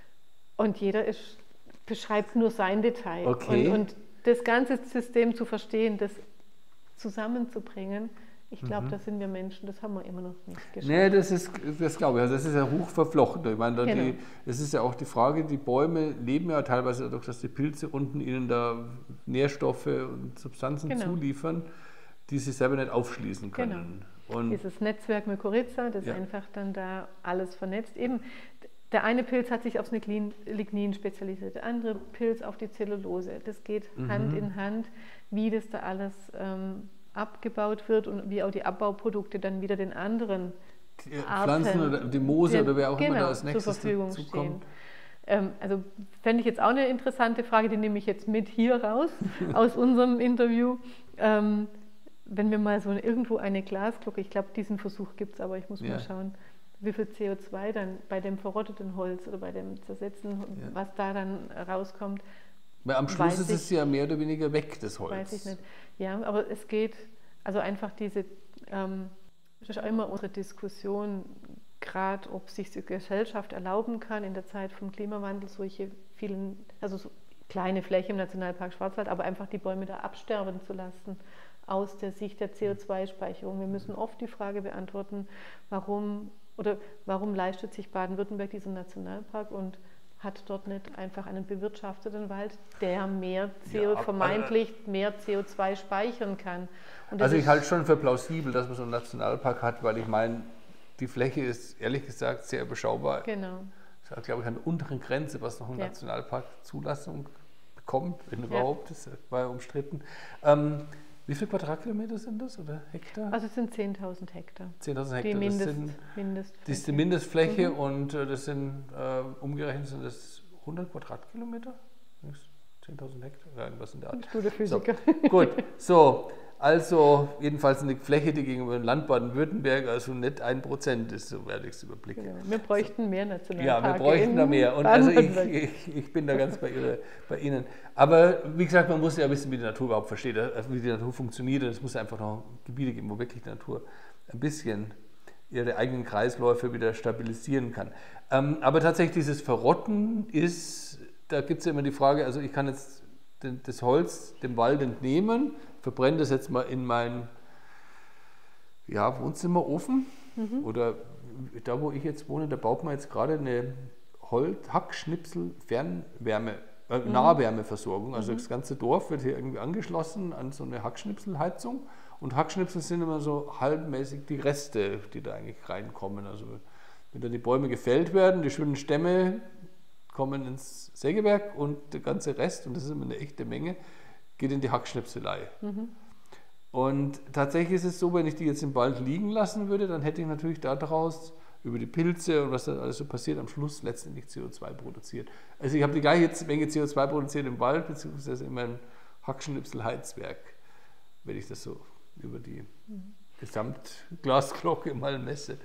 und jeder ist, beschreibt nur sein Detail. Okay. Und, und das ganze System zu verstehen, das zusammenzubringen, ich glaube, mhm. da sind wir Menschen, das haben wir immer noch nicht geschafft. Nee, das ist, das glaube ich, also das ist ja hoch verflochten. Ich meine, genau. es ist ja auch die Frage, die Bäume leben ja teilweise dadurch, dass die Pilze unten ihnen da Nährstoffe und Substanzen genau. zuliefern, die sie selber nicht aufschließen können. Genau. Und dieses Netzwerk Mykorrhiza, das ja. einfach dann da alles vernetzt. Eben, der eine Pilz hat sich aufs Lignin spezialisiert, der andere Pilz auf die Zellulose. Das geht mhm. Hand in Hand, wie das da alles ähm, abgebaut wird und wie auch die Abbauprodukte dann wieder den anderen die Pflanzen oder die Moose oder wer auch genau, immer da als nächstes zur Verfügung dazu stehen. kommt. Ähm, also fände ich jetzt auch eine interessante Frage, die nehme ich jetzt mit hier raus aus unserem Interview. Ähm, wenn wir mal so irgendwo eine Glasglocke, ich glaube, diesen Versuch gibt es, aber ich muss ja. mal schauen, wie viel C O zwei dann bei dem verrotteten Holz oder bei dem Zersetzten, ja. was da dann rauskommt. Weil am Schluss weiß ist ich, es ja mehr oder weniger weg, das Holz. Weiß ich nicht. Ja, aber es geht, also einfach diese, ähm, das ist auch immer unsere Diskussion, gerade ob sich die Gesellschaft erlauben kann, in der Zeit vom Klimawandel solche vielen, also so kleine Fläche im Nationalpark Schwarzwald, aber einfach die Bäume da absterben zu lassen aus der Sicht der C O zwei Speicherung. Wir müssen oft die Frage beantworten, warum oder warum leistet sich Baden-Württemberg diesen Nationalpark und hat dort nicht einfach einen bewirtschafteten Wald, der mehr C O, ja, vermeintlich äh, mehr C O zwei speichern kann. Und also ich halte schon für plausibel, dass man so einen Nationalpark hat, weil ich meine, die Fläche ist ehrlich gesagt sehr überschaubar. Genau. Das ist, glaube ich, an der unteren Grenze, was noch ein ja. Nationalpark Zulassung bekommt, wenn überhaupt, ja. das war ja umstritten. Ähm, Wie viele Quadratkilometer sind das oder Hektar? Also es sind zehntausend Hektar. zehntausend Hektar, die Mindest, das, sind, Mindestfläche. das ist die Mindestfläche mhm. und äh, das sind, äh, umgerechnet sind das hundert Quadratkilometer? zehntausend Hektar, ja, irgendwas in der Art. Du der Physiker. So, gut, so, also jedenfalls eine Fläche, die gegenüber dem Land Baden-Württemberg also nicht ein Prozent ist, so werde ich es überblicken. Genau. Wir bräuchten so. mehr Nationalparke. Ja, wir bräuchten da mehr. Und also ich, ich, ich bin da ganz bei, ihre, bei Ihnen. Aber wie gesagt, man muss ja wissen, wie die Natur überhaupt versteht, wie die Natur funktioniert. Und es muss einfach noch Gebiete geben, wo wirklich die Natur ein bisschen ihre eigenen Kreisläufe wieder stabilisieren kann. Ähm, aber tatsächlich dieses Verrotten ist, da gibt es ja immer die Frage, also ich kann jetzt den, das Holz dem Wald entnehmen, verbrenne das jetzt mal in meinen ja, Wohnzimmerofen mhm. oder da, wo ich jetzt wohne, da baut man jetzt gerade eine Holz-Hackschnipsel-Fernwärme, äh, mhm. Nahwärmeversorgung. Also mhm. das ganze Dorf wird hier irgendwie angeschlossen an so eine Hackschnipselheizung und Hackschnipsel sind immer so halbmäßig die Reste, die da eigentlich reinkommen. Also wenn da die Bäume gefällt werden, die schönen Stämme kommen ins Sägewerk und der ganze Rest, und das ist immer eine echte Menge, geht in die Hackschnipselei. Mhm. Und tatsächlich ist es so, wenn ich die jetzt im Wald liegen lassen würde, dann hätte ich natürlich daraus über die Pilze und was da alles so passiert, am Schluss letztendlich C O zwei produziert. Also ich habe die gleiche Menge C O zwei produziert im Wald, beziehungsweise in meinem Hackschnipselheizwerk, wenn ich das so über die mhm. Gesamtglasglocke mal messe.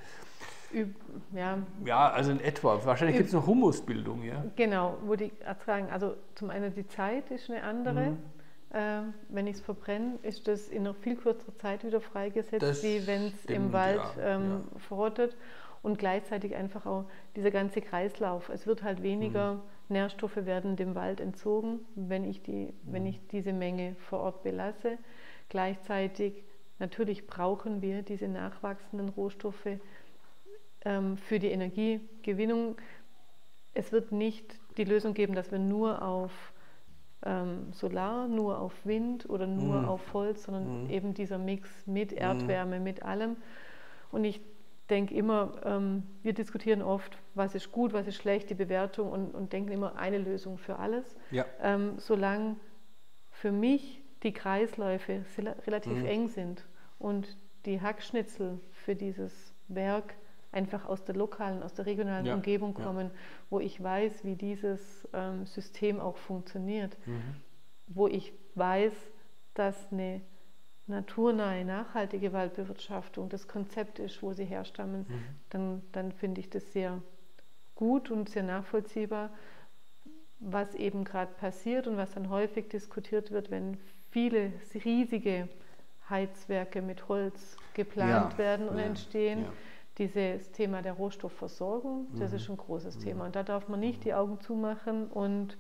Ja, ja, also in etwa. Wahrscheinlich gibt es noch Humusbildung, ja? Genau, wo die ertragen. Also zum einen die Zeit ist eine andere. Mhm. Äh, wenn ich es verbrenne, ist das in noch viel kürzerer Zeit wieder freigesetzt, das wie wenn es im Wald ja, ähm, ja. verrottet. Und gleichzeitig einfach auch dieser ganze Kreislauf. Es wird halt weniger mhm. Nährstoffe werden dem Wald entzogen, wenn ich, die, mhm. wenn ich diese Menge vor Ort belasse. Gleichzeitig natürlich brauchen wir diese nachwachsenden Rohstoffe ähm, für die Energiegewinnung. Es wird nicht die Lösung geben, dass wir nur auf ähm, Solar, nur auf Wind oder nur Mhm. auf Holz, sondern Mhm. eben dieser Mix mit Erdwärme, mit allem. Und ich denke immer, ähm, wir diskutieren oft, was ist gut, was ist schlecht, die Bewertung und, und denken immer eine Lösung für alles. Ja. Ähm, solange für mich die Kreisläufe relativ Mhm. eng sind und die Hackschnitzel für dieses Werk einfach aus der lokalen, aus der regionalen Ja. Umgebung Ja. kommen, wo ich weiß, wie dieses ähm, System auch funktioniert, Mhm. wo ich weiß, dass eine naturnahe, nachhaltige Waldbewirtschaftung das Konzept ist, wo sie herstammen, Mhm. dann, dann finde ich das sehr gut und sehr nachvollziehbar, was eben gerade passiert und was dann häufig diskutiert wird, wenn viele riesige Heizwerke mit Holz geplant Ja, werden und ja, entstehen. ja. Dieses Thema der Rohstoffversorgung, das Mhm. ist ein großes Mhm. Thema. Und da darf man nicht die Augen zumachen und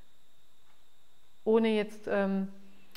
ohne jetzt, ähm,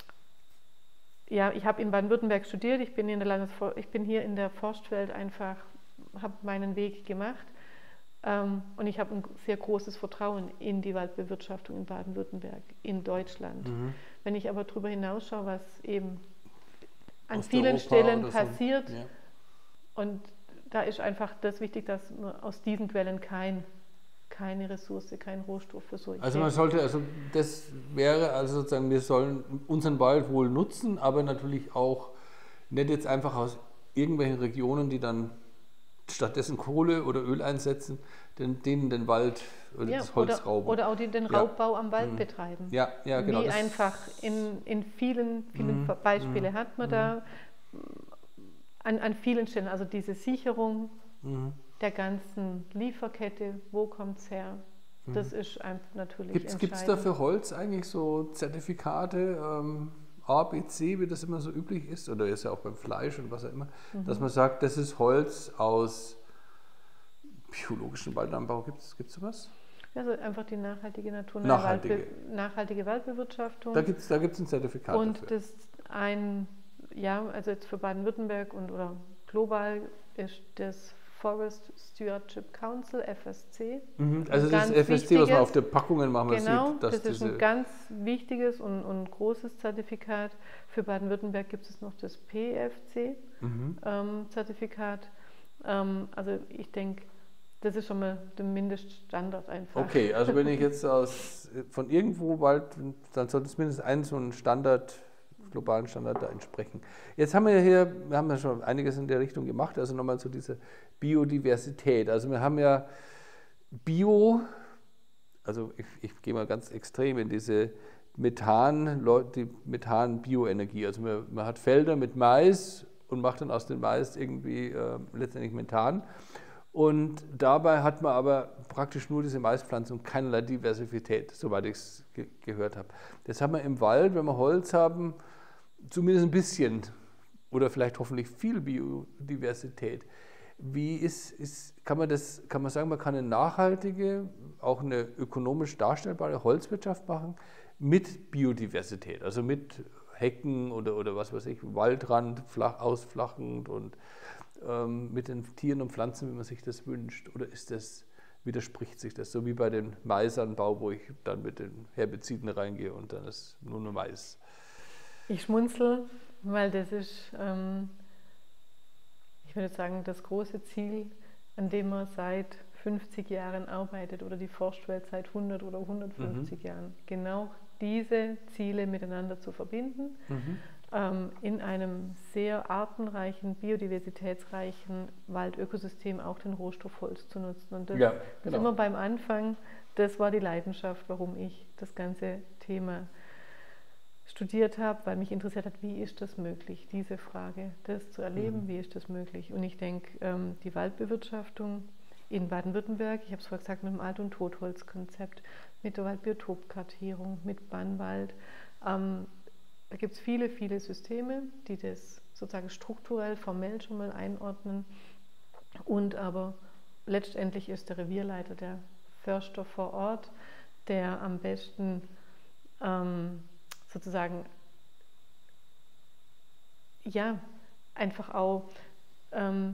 ja, ich habe in Baden-Württemberg studiert, ich bin, in der Landesfor- ich bin hier in der Forstwelt einfach, habe meinen Weg gemacht. Ähm, und ich habe ein sehr großes Vertrauen in die Waldbewirtschaftung in Baden-Württemberg, in Deutschland. Mhm. Wenn ich aber darüber hinausschaue, was eben an Osteuropa vielen Stellen oder so. passiert, Ja. und da ist einfach das wichtig, dass man aus diesen Quellen kein, keine Ressource, kein Rohstoff für solche. Also man sollte, also das wäre also sozusagen, wir sollen unseren Wald wohl nutzen, aber natürlich auch nicht jetzt einfach aus irgendwelchen Regionen, die dann stattdessen Kohle oder Öl einsetzen, den, denen den Wald oder ja, das Holz oder, rauben. oder auch die den Ja. Raubbau am Wald Mhm. betreiben. Ja, ja, genau. Wie das- einfach in, in vielen, vielen Mhm. Beispiele Mhm. hat man Mhm. da an, an vielen Stellen, also diese Sicherung Mhm. der ganzen Lieferkette, wo kommt es her, das ist einfach natürlich Gibt es entscheidend. da für Holz eigentlich so Zertifikate, ähm, A, B, C, wie das immer so üblich ist, oder ist ja auch beim Fleisch und was auch immer, Mhm. dass man sagt, das ist Holz aus biologischem Waldanbau. Gibt es sowas? Also einfach die nachhaltige Natur, Nachhaltige. Waldbe nachhaltige Waldbewirtschaftung. Da gibt es da gibt's ein Zertifikat und dafür. das ein, ja, also jetzt für Baden-Württemberg und oder global ist das Forest Stewardship Council, F S C. Mhm, also das ganz F S C, was man wichtiges- auf den Packungen manchmal Genau, sieht. Dass das ist diese, ein ganz wichtiges und, und großes Zertifikat. Für Baden-Württemberg gibt es noch das P F C-Zertifikat. mhm. Ähm, also ich denke, das ist schon mal der Mindeststandard einfach. Okay, also wenn ich jetzt aus, von irgendwo Wald, dann sollte es mindestens einen so einen Standard, globalen Standard da entsprechen. Jetzt haben wir ja hier, wir haben ja schon einiges in der Richtung gemacht, also nochmal zu dieser Biodiversität. Also wir haben ja Bio, also ich, ich gehe mal ganz extrem in diese Methan, die Methan-Bioenergie. Also man, man hat Felder mit Mais und macht dann aus dem Mais irgendwie äh, letztendlich Methan. Und dabei hat man aber praktisch nur diese Maispflanzen und keinerlei Diversität, soweit ich es ge gehört habe. Das haben wir im Wald, wenn wir Holz haben, zumindest ein bisschen oder vielleicht hoffentlich viel Biodiversität. Wie ist, ist, kann man das, kann man sagen, man kann eine nachhaltige, auch eine ökonomisch darstellbare Holzwirtschaft machen mit Biodiversität, also mit Hecken oder, oder was weiß ich, Waldrand, flach, ausflachend und ähm, mit den Tieren und Pflanzen, wie man sich das wünscht? Oder ist das, widerspricht sich das, so wie bei dem Maisanbau, wo ich dann mit den Herbiziden reingehe und dann ist nur noch Mais? Ich schmunzel, weil das ist, ähm, ich würde sagen, das große Ziel, an dem man seit fünfzig Jahren arbeitet oder die Forstwelt seit hundert oder hundertfünfzig mhm. Jahren. Genau diese Ziele miteinander zu verbinden, mhm. ähm, in einem sehr artenreichen, biodiversitätsreichen Waldökosystem auch den Rohstoff Holz zu nutzen. Und das ja, genau. ist immer beim Anfang, das war die Leidenschaft, warum ich das ganze Thema studiert habe, weil mich interessiert hat, wie ist das möglich, diese Frage, das zu erleben, mhm. wie ist das möglich. Und ich denke, ähm, die Waldbewirtschaftung in Baden-Württemberg, ich habe es vorher gesagt, mit dem Alt- und Totholzkonzept, mit der Waldbiotopkartierung, mit Bannwald. Ähm, da gibt es viele, viele Systeme, die das sozusagen strukturell, formell schon mal einordnen. Und aber letztendlich ist der Revierleiter, der Förster vor Ort, der am besten ähm, sozusagen ja, einfach auch, ähm,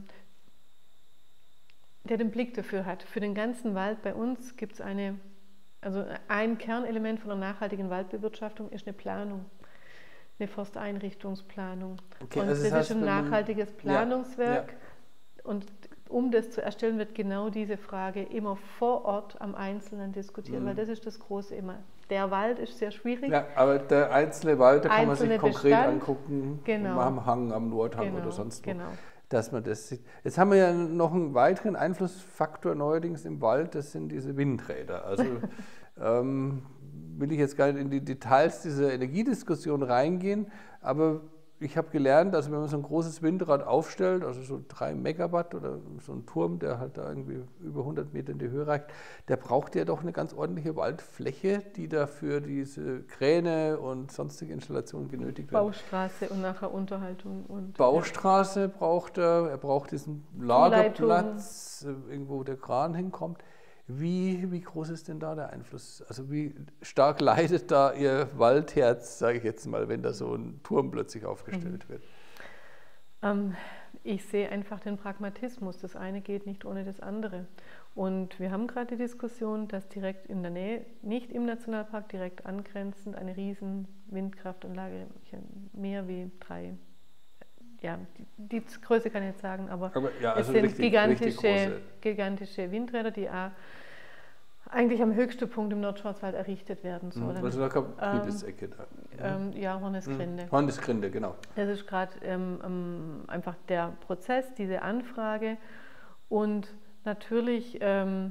der den Blick dafür hat. Für den ganzen Wald bei uns gibt es eine, also ein Kernelement von der nachhaltigen Waldbewirtschaftung ist eine Planung, eine Forsteinrichtungsplanung. Okay, und also das, das heißt, ist ein wenn man- nachhaltiges Planungswerk. Ja, ja. Und um das zu erstellen, wird genau diese Frage immer vor Ort am Einzelnen diskutiert, Mhm. weil das ist das Große immer. Der Wald ist sehr schwierig. Ja, aber der einzelne Wald, da kann man Einzelne sich konkret Bestand, angucken, genau. am Hang, am Nordhang Genau, oder sonst wo, genau. dass man das sieht. Jetzt haben wir ja noch einen weiteren Einflussfaktor neuerdings im Wald, das sind diese Windräder. Also ähm, will ich jetzt gar nicht in die Details dieser Energiediskussion reingehen, aber ich habe gelernt, also wenn man so ein großes Windrad aufstellt, also so drei Megawatt oder so ein Turm, der halt da irgendwie über hundert Meter in die Höhe reicht, der braucht ja doch eine ganz ordentliche Waldfläche, die dafür diese Kräne und sonstige Installationen genötigt werden. Baustraße und nachher Unterhaltung. Und, Baustraße ja. braucht er, er braucht diesen Lagerplatz, äh, irgendwo der Kran hinkommt. Wie, wie groß ist denn da der Einfluss? Also wie stark leidet da Ihr Waldherz, sage ich jetzt mal, wenn da so ein Turm plötzlich aufgestellt Mhm. wird? Ähm, ich sehe einfach den Pragmatismus. Das eine geht nicht ohne das andere. Und wir haben gerade die Diskussion, dass direkt in der Nähe, nicht im Nationalpark, direkt angrenzend eine riesen Windkraftanlage, mehr wie drei, ja, die, die Größe kann ich nicht sagen, aber, aber ja, also es sind richtig, gigantische, richtig gigantische Windräder, die auch eigentlich am höchsten Punkt im Nordschwarzwald errichtet werden sollen. Also da kommt Friedesecke da. Ähm, ja, Hornesgrinde. Hornesgrinde, genau. Das ist gerade ähm, ähm, einfach der Prozess, diese Anfrage. Und natürlich ähm,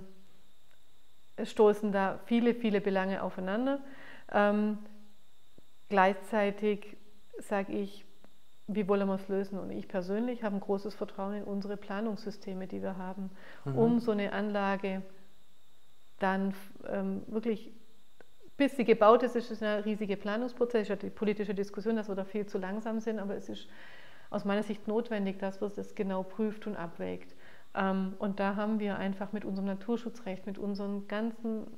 stoßen da viele, viele Belange aufeinander. Ähm, gleichzeitig sage ich, wie wollen wir es lösen? Und ich persönlich habe ein großes Vertrauen in unsere Planungssysteme, die wir haben, mhm. um so eine Anlage dann ähm, wirklich, bis sie gebaut ist, ist es ein riesiger Planungsprozess, ist ja die politische Diskussion, dass wir da viel zu langsam sind, aber es ist aus meiner Sicht notwendig, dass man das genau prüft und abwägt. Ähm, und da haben wir einfach mit unserem Naturschutzrecht, mit unseren ganzen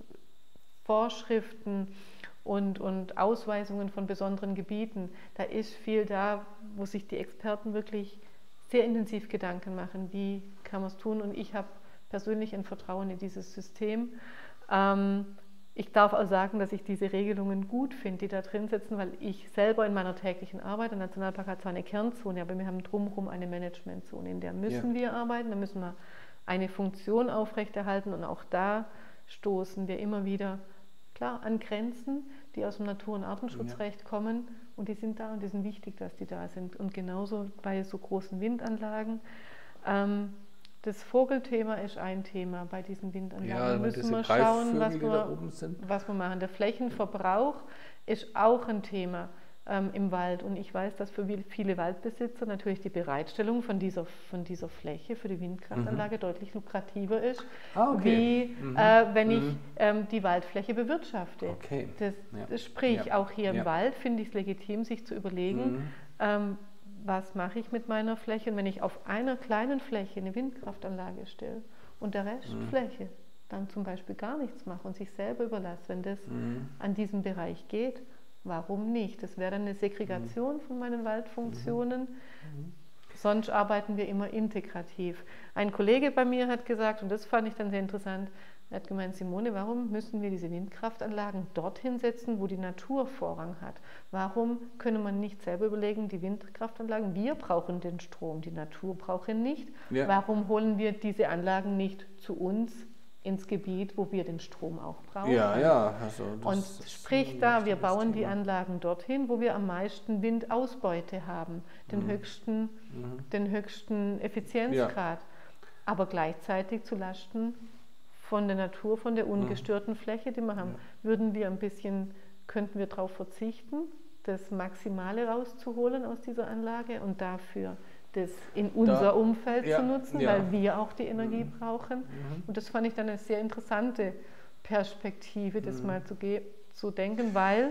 Vorschriften und, und Ausweisungen von besonderen Gebieten, da ist viel da, wo sich die Experten wirklich sehr intensiv Gedanken machen, wie kann man es tun, und ich habe persönlich ein Vertrauen in dieses System. Ähm, ich darf auch sagen, dass ich diese Regelungen gut finde, die da drin sitzen, weil ich selber in meiner täglichen Arbeit, der Nationalpark hat zwar eine Kernzone, aber wir haben drumherum eine Managementzone, in der müssen ja. wir arbeiten, da müssen wir eine Funktion aufrechterhalten, und auch da stoßen wir immer wieder, klar, an Grenzen, die aus dem Natur- und Artenschutzrecht ja. kommen, und die sind da und die sind wichtig, dass die da sind. Und genauso bei so großen Windanlagen. Ähm, Das Vogelthema ist ein Thema bei diesen Windanlagen. Ja, da müssen wir schauen, was wir, was wir machen. Der Flächenverbrauch ist auch ein Thema ähm, im Wald. Und ich weiß, dass für viele Waldbesitzer natürlich die Bereitstellung von dieser, von dieser Fläche für die Windkraftanlage mhm. deutlich lukrativer ist, ah, okay. wie mhm. äh, wenn ich mhm. ähm, die Waldfläche bewirtschafte. Okay. Das, ja. das sprich, ja. auch hier im ja. Wald finde ich es legitim, sich zu überlegen, mhm. ähm, was mache ich mit meiner Fläche? Und wenn ich auf einer kleinen Fläche eine Windkraftanlage stelle und der Rest mhm. Fläche dann zum Beispiel gar nichts mache und sich selber überlasse, wenn das mhm. an diesem Bereich geht, warum nicht? Das wäre dann eine Segregation mhm. von meinen Waldfunktionen. Mhm. Sonst arbeiten wir immer integrativ. Ein Kollege bei mir hat gesagt, und das fand ich dann sehr interessant, er hat gemeint, Simone, warum müssen wir diese Windkraftanlagen dorthin setzen, wo die Natur Vorrang hat? Warum können wir nicht selber überlegen, die Windkraftanlagen, wir brauchen den Strom, die Natur braucht ihn nicht. Ja. Warum holen wir diese Anlagen nicht zu uns ins Gebiet, wo wir den Strom auch brauchen? Ja, ja. Also und sprich da, wir bauen die Anlagen dorthin, wo wir am meisten Windausbeute haben, den, mhm. höchsten, mhm. den höchsten Effizienzgrad, ja. aber gleichzeitig zu Lasten von der Natur, von der ungestörten Fläche, die wir haben, ja. würden wir ein bisschen, könnten wir darauf verzichten, das Maximale rauszuholen aus dieser Anlage und dafür das in unser da, Umfeld ja, zu nutzen, ja. weil wir auch die Energie mhm. brauchen. Mhm. Und das fand ich dann eine sehr interessante Perspektive, das mhm. mal zu, zu denken, weil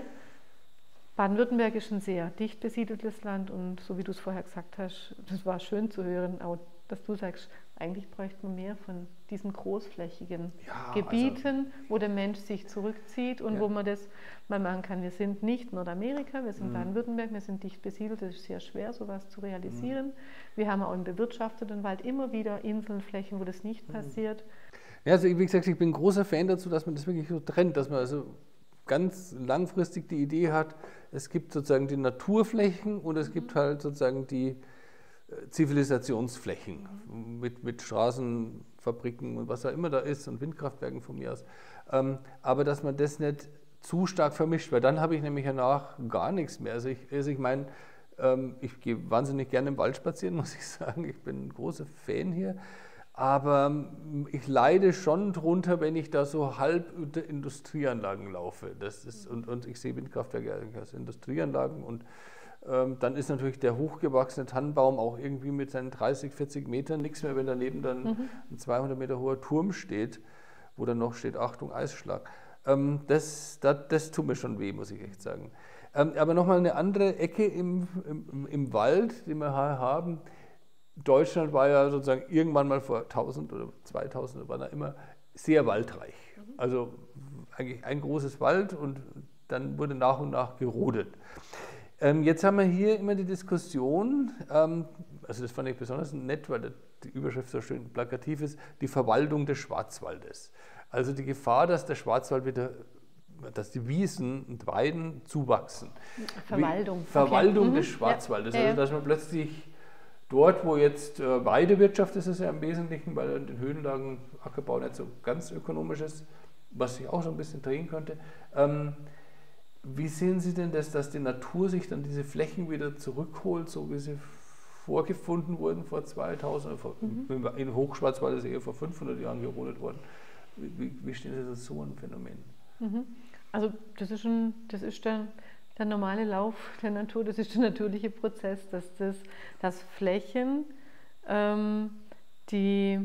Baden-Württemberg ist ein sehr dicht besiedeltes Land und so wie du es vorher gesagt hast, das war schön zu hören, auch dass du sagst, eigentlich bräuchte man mehr von diesen großflächigen ja, Gebieten, also, wo der Mensch sich zurückzieht und ja. wo man das mal machen kann. Wir sind nicht Nordamerika, wir sind mhm. Baden-Württemberg, wir sind dicht besiedelt, es ist sehr schwer, sowas zu realisieren. Mhm. Wir haben auch im bewirtschafteten Wald immer wieder Inseln, Flächen, wo das nicht mhm. passiert. Ja, also wie gesagt, ich bin ein großer Fan dazu, dass man das wirklich so trennt, dass man also ganz langfristig die Idee hat, es gibt sozusagen die Naturflächen und es gibt halt sozusagen die Zivilisationsflächen mit, mit Straßen, Fabriken und was auch immer da ist und Windkraftwerken von mir aus. Ähm, aber dass man das nicht zu stark vermischt, weil dann habe ich nämlich danach gar nichts mehr. Also ich, also ich meine, ähm, ich gehe wahnsinnig gerne im Wald spazieren, muss ich sagen. Ich bin ein großer Fan hier. Aber ich leide schon drunter, wenn ich da so halb unter Industrieanlagen laufe. Das ist, und, und ich sehe Windkraftwerke als Industrieanlagen. Und ähm, dann ist natürlich der hochgewachsene Tannenbaum auch irgendwie mit seinen dreißig, vierzig Metern nichts mehr, wenn daneben dann mhm. ein zweihundert Meter hoher Turm steht, wo dann noch steht, Achtung, Eisschlag. Ähm, das, das, das tut mir schon weh, muss ich echt sagen. Ähm, aber nochmal eine andere Ecke im, im, im Wald, die wir haben. Deutschland war ja sozusagen irgendwann mal vor tausend oder zweitausend, war da immer sehr waldreich. Also eigentlich ein großes Wald und dann wurde nach und nach gerodet. Ähm, jetzt haben wir hier immer die Diskussion, ähm, also das fand ich besonders nett, weil die Überschrift so schön plakativ ist, die Verwaltung des Schwarzwaldes. Also die Gefahr, dass der Schwarzwald wieder, dass die Wiesen und Weiden zuwachsen. Verwaltung. Wie, Verwaltung okay. des Schwarzwaldes, ja. also dass man plötzlich dort, wo jetzt äh, Weidewirtschaft ist es ja im Wesentlichen, weil in den Höhenlagen Ackerbau nicht so ganz ökonomisch ist, was sich auch so ein bisschen drehen könnte. Ähm, wie sehen Sie denn das, dass die Natur sich dann diese Flächen wieder zurückholt, so wie sie vorgefunden wurden vor zweitausend, vor, mhm. in Hochschwarzwald ist eher vor fünfhundert Jahren gerodet worden. Wie, wie stehen Sie zu so einem Phänomen? Mhm. Also das ist, ein, das ist dann der normale Lauf der Natur, das ist der natürliche Prozess, dass, das, dass Flächen, ähm, die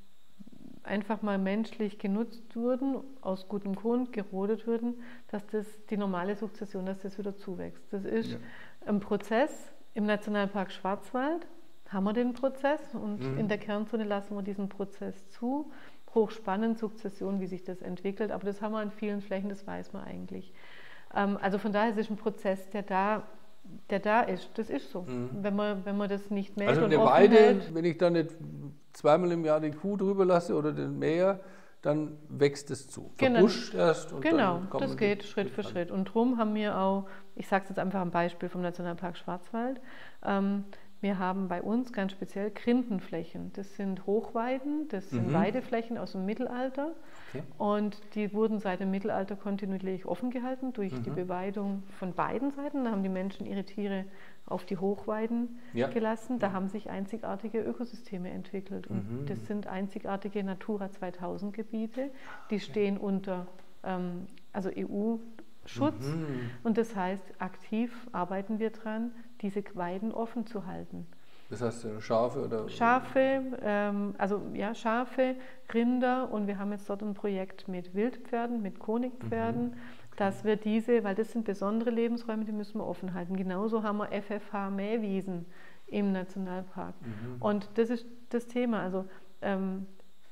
einfach mal menschlich genutzt wurden, aus gutem Grund gerodet wurden, dass das die normale Sukzession, dass das wieder zuwächst. Das ist ja. ein Prozess. Im Nationalpark Schwarzwald haben wir den Prozess und mhm. in der Kernzone lassen wir diesen Prozess zu. Hochspannend, Sukzession, wie sich das entwickelt, aber das haben wir an vielen Flächen, das weiß man eigentlich. Also von daher ist es ein Prozess, der da, der da ist. Das ist so. Mhm. Wenn man, wenn man das nicht mäht also und eine offen Weide, hält, wenn ich da nicht zweimal im Jahr die Kuh drüber lasse oder den Mäher, dann wächst es zu. Genau. Verbuscht erst und genau, dann kommt das geht Schritt für Schritt. Und darum haben wir auch, ich sage es jetzt einfach am Beispiel vom Nationalpark Schwarzwald, ähm, wir haben bei uns ganz speziell Grindenflächen. Das sind Hochweiden, das sind mhm. Weideflächen aus dem Mittelalter. Okay. Und die wurden seit dem Mittelalter kontinuierlich offen gehalten durch mhm. die Beweidung von beiden Seiten. Da haben die Menschen ihre Tiere auf die Hochweiden ja. gelassen. Da ja. haben sich einzigartige Ökosysteme entwickelt. Und mhm. das sind einzigartige Natura zweitausend Gebiete. Die okay. stehen unter ähm, also E U-Schutz. Mhm. Und das heißt, aktiv arbeiten wir dran, diese Weiden offen zu halten. Das heißt Schafe oder? Schafe, ähm, also ja, Schafe, Rinder und wir haben jetzt dort ein Projekt mit Wildpferden, mit Honigpferden, mhm. okay. dass wir diese, weil das sind besondere Lebensräume, die müssen wir offen halten. Genauso haben wir F F H-Mähwiesen im Nationalpark. Mhm. Und das ist das Thema. Also ähm,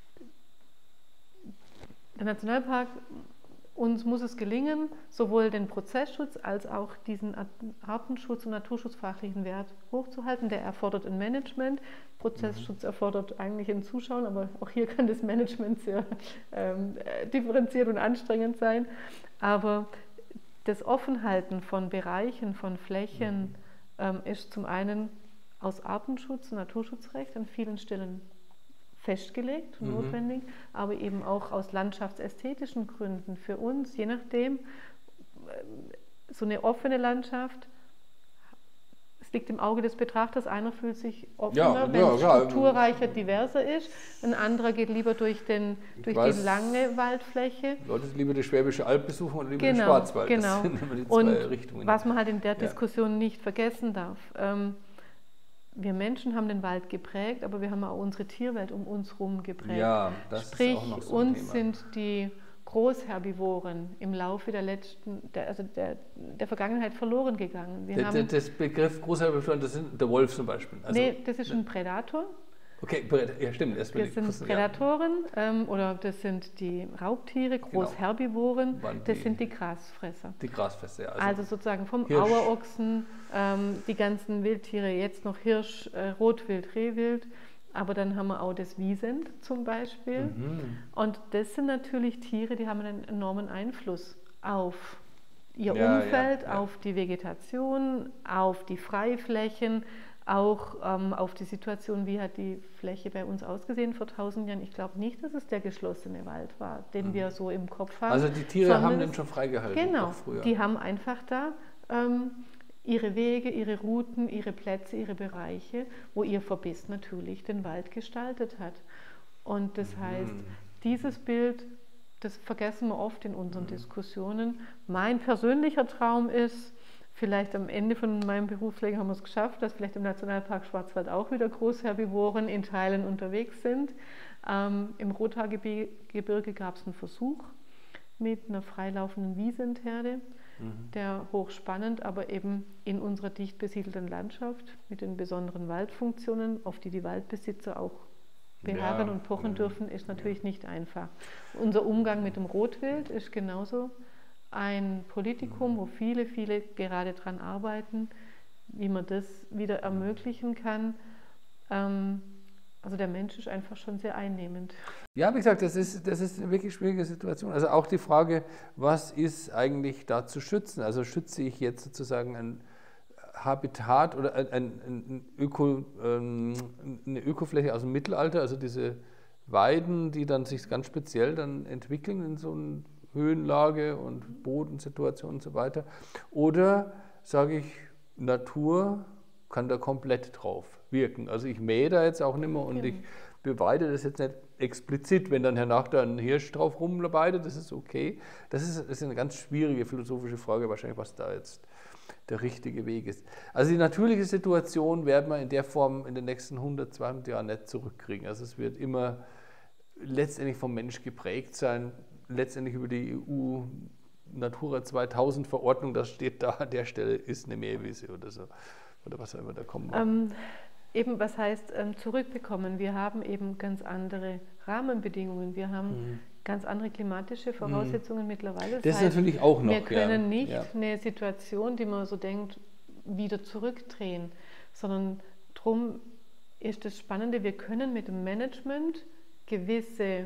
der Nationalpark, uns muss es gelingen, sowohl den Prozessschutz als auch diesen Artenschutz und naturschutzfachlichen Wert hochzuhalten. Der erfordert ein Management. Prozessschutz erfordert eigentlich ein Zuschauen, aber auch hier kann das Management sehr ähm, differenziert und anstrengend sein. Aber das Offenhalten von Bereichen, von Flächen ähm, ist zum einen aus Artenschutz- und Naturschutzrecht an vielen Stellen festgelegt und mhm. notwendig, aber eben auch aus landschaftsästhetischen Gründen für uns, je nachdem, so eine offene Landschaft, es liegt im Auge des Betrachters, einer fühlt sich offener, ja, wenn ja, es strukturreicher, ja. diverser ist, ein anderer geht lieber durch, den, durch weiß, die lange Waldfläche. Leute lieber die Schwäbische Alb besuchen oder lieber genau, den Schwarzwald, genau. Das sind immer die zwei und Richtungen. Was man halt in der Diskussion ja. nicht vergessen darf, ähm, wir Menschen haben den Wald geprägt, aber wir haben auch unsere Tierwelt um uns herum geprägt. Ja, das Sprich, ist auch noch so ein uns Thema. sind die Großherbivoren im Laufe der letzten, der, also der, der Vergangenheit verloren gegangen. Wir der, haben, das Begriff Großherbivoren, das ist der Wolf zum Beispiel. Also, nee, das ist ein Prädator. Okay, ja stimmt. Das, das sind Kussen, Prädatoren ja. ähm, oder das sind die Raubtiere, Großherbivoren, genau. Das die, sind die Grasfresser. Die Grasfresser, ja. Also, also sozusagen vom Hirsch. Auerochsen, ähm, die ganzen Wildtiere, jetzt noch Hirsch, äh, Rotwild, Rehwild, aber dann haben wir auch das Wiesent zum Beispiel. Mhm. Und das sind natürlich Tiere, die haben einen enormen Einfluss auf ihr ja, Umfeld, ja, ja. auf die Vegetation, auf die Freiflächen, auch ähm, auf die Situation, wie hat die Fläche bei uns ausgesehen vor tausend Jahren. Ich glaube nicht, dass es der geschlossene Wald war, den mhm. wir so im Kopf haben. Also die Tiere haben den schon freigehalten. Genau, früher. Die haben einfach da ähm, ihre Wege, ihre Routen, ihre Plätze, ihre Bereiche, wo ihr Verbiss natürlich den Wald gestaltet hat. Und das mhm. heißt, dieses Bild, das vergessen wir oft in unseren mhm. Diskussionen. Mein persönlicher Traum ist, vielleicht am Ende von meinem Berufsleben haben wir es geschafft, dass vielleicht im Nationalpark Schwarzwald auch wieder Großherbivoren in Teilen unterwegs sind. Ähm, Im Rothaargebirge gab es einen Versuch mit einer freilaufenden Wiesentherde, mhm. der hochspannend, aber eben in unserer dicht besiedelten Landschaft mit den besonderen Waldfunktionen, auf die die Waldbesitzer auch beharren ja, und pochen ja, dürfen, ist natürlich ja. nicht einfach. Unser Umgang mit dem Rotwild ist genauso ein Politikum, wo viele, viele gerade dran arbeiten, wie man das wieder ermöglichen kann. Ähm, also der Mensch ist einfach schon sehr einnehmend. Ja, wie gesagt, das ist, das ist eine wirklich schwierige Situation. Also auch die Frage, was ist eigentlich da zu schützen? Also schütze ich jetzt sozusagen ein Habitat oder ein, ein, ein Öko, ähm, eine Ökofläche aus dem Mittelalter, also diese Weiden, die dann sich ganz speziell dann entwickeln in so eine Höhenlage und Bodensituation und so weiter. Oder sage ich, Natur kann da komplett drauf wirken. Also ich mähe da jetzt auch nicht mehr und genau. ich beweide das jetzt nicht explizit, wenn dann hernach da ein Hirsch drauf rumweidet, das ist okay. Das ist, das ist eine ganz schwierige philosophische Frage wahrscheinlich, was da jetzt der richtige Weg ist. Also die natürliche Situation werden wir in der Form in den nächsten hundert, zweihundert Jahren nicht zurückkriegen. Also es wird immer letztendlich vom Mensch geprägt sein, letztendlich über die E U Natura zweitausend Verordnung, das steht da an der Stelle, ist eine Mähwiese oder so. Oder was auch immer da kommen mag. Ähm, eben, was heißt ähm, zurückbekommen? Wir haben eben ganz andere Rahmenbedingungen. Wir haben mhm. ganz andere klimatische Voraussetzungen mhm. mittlerweile. Das, das ist heißt, natürlich auch noch. Wir können ja. nicht ja. eine Situation, die man so denkt, wieder zurückdrehen, sondern darum ist das Spannende, wir können mit dem Management gewisse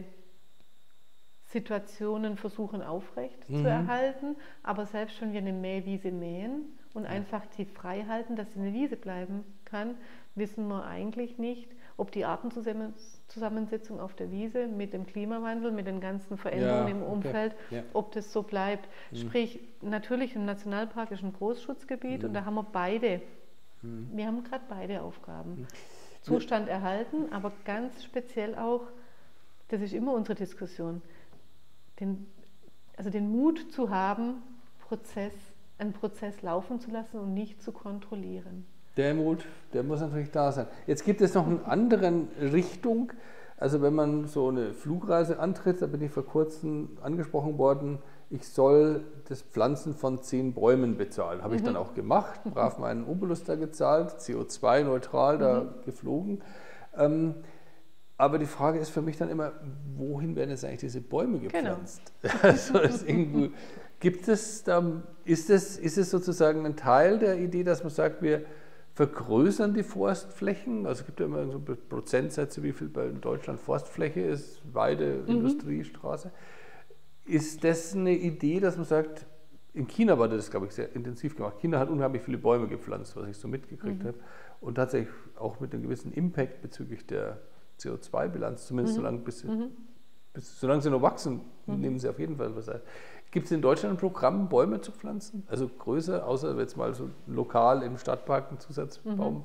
Situationen versuchen aufrecht mhm. zu erhalten, aber selbst wenn wir eine Mähwiese mähen und ja. einfach die frei halten, dass sie eine Wiese bleiben kann, wissen wir eigentlich nicht, ob die Artenzusammensetzung auf der Wiese mit dem Klimawandel, mit den ganzen Veränderungen ja, im Umfeld, okay. ja. ob das so bleibt. Mhm. Sprich, natürlich ein Nationalpark ist ein Großschutzgebiet mhm. und da haben wir beide, mhm. wir haben gerade beide Aufgaben. Mhm. Zustand erhalten, aber ganz speziell auch, das ist immer unsere Diskussion, den, also den Mut zu haben, Prozess, einen Prozess laufen zu lassen und nicht zu kontrollieren. Der Mut, der muss natürlich da sein. Jetzt gibt es noch eine andere Richtung. Also wenn man so eine Flugreise antritt, da bin ich vor kurzem angesprochen worden, ich soll das Pflanzen von zehn Bäumen bezahlen. Habe ich mhm. dann auch gemacht, brav meinen Obolus da gezahlt, C O zwei neutral da mhm. geflogen. Ähm, aber die Frage ist für mich dann immer, wohin werden jetzt eigentlich diese Bäume gepflanzt? Genau. Also ist irgendwo, gibt es da, ist es, ist es sozusagen ein Teil der Idee, dass man sagt, wir vergrößern die Forstflächen? Also es gibt ja immer so Prozentsätze, wie viel bei Deutschland Forstfläche ist, Weide, mhm. Industrie, Straße. Ist das eine Idee, dass man sagt, in China war das, glaube ich, sehr intensiv gemacht. China hat unheimlich viele Bäume gepflanzt, was ich so mitgekriegt mhm. habe. Und tatsächlich auch mit einem gewissen Impact bezüglich der C O zwei Bilanz, zumindest mhm. solange, bis sie, mhm. bis, solange sie noch wachsen, mhm. nehmen sie auf jeden Fall was ein. Gibt es in Deutschland ein Programm, Bäume zu pflanzen? Also größer, außer jetzt mal so lokal im Stadtpark ein Zusatzbaum?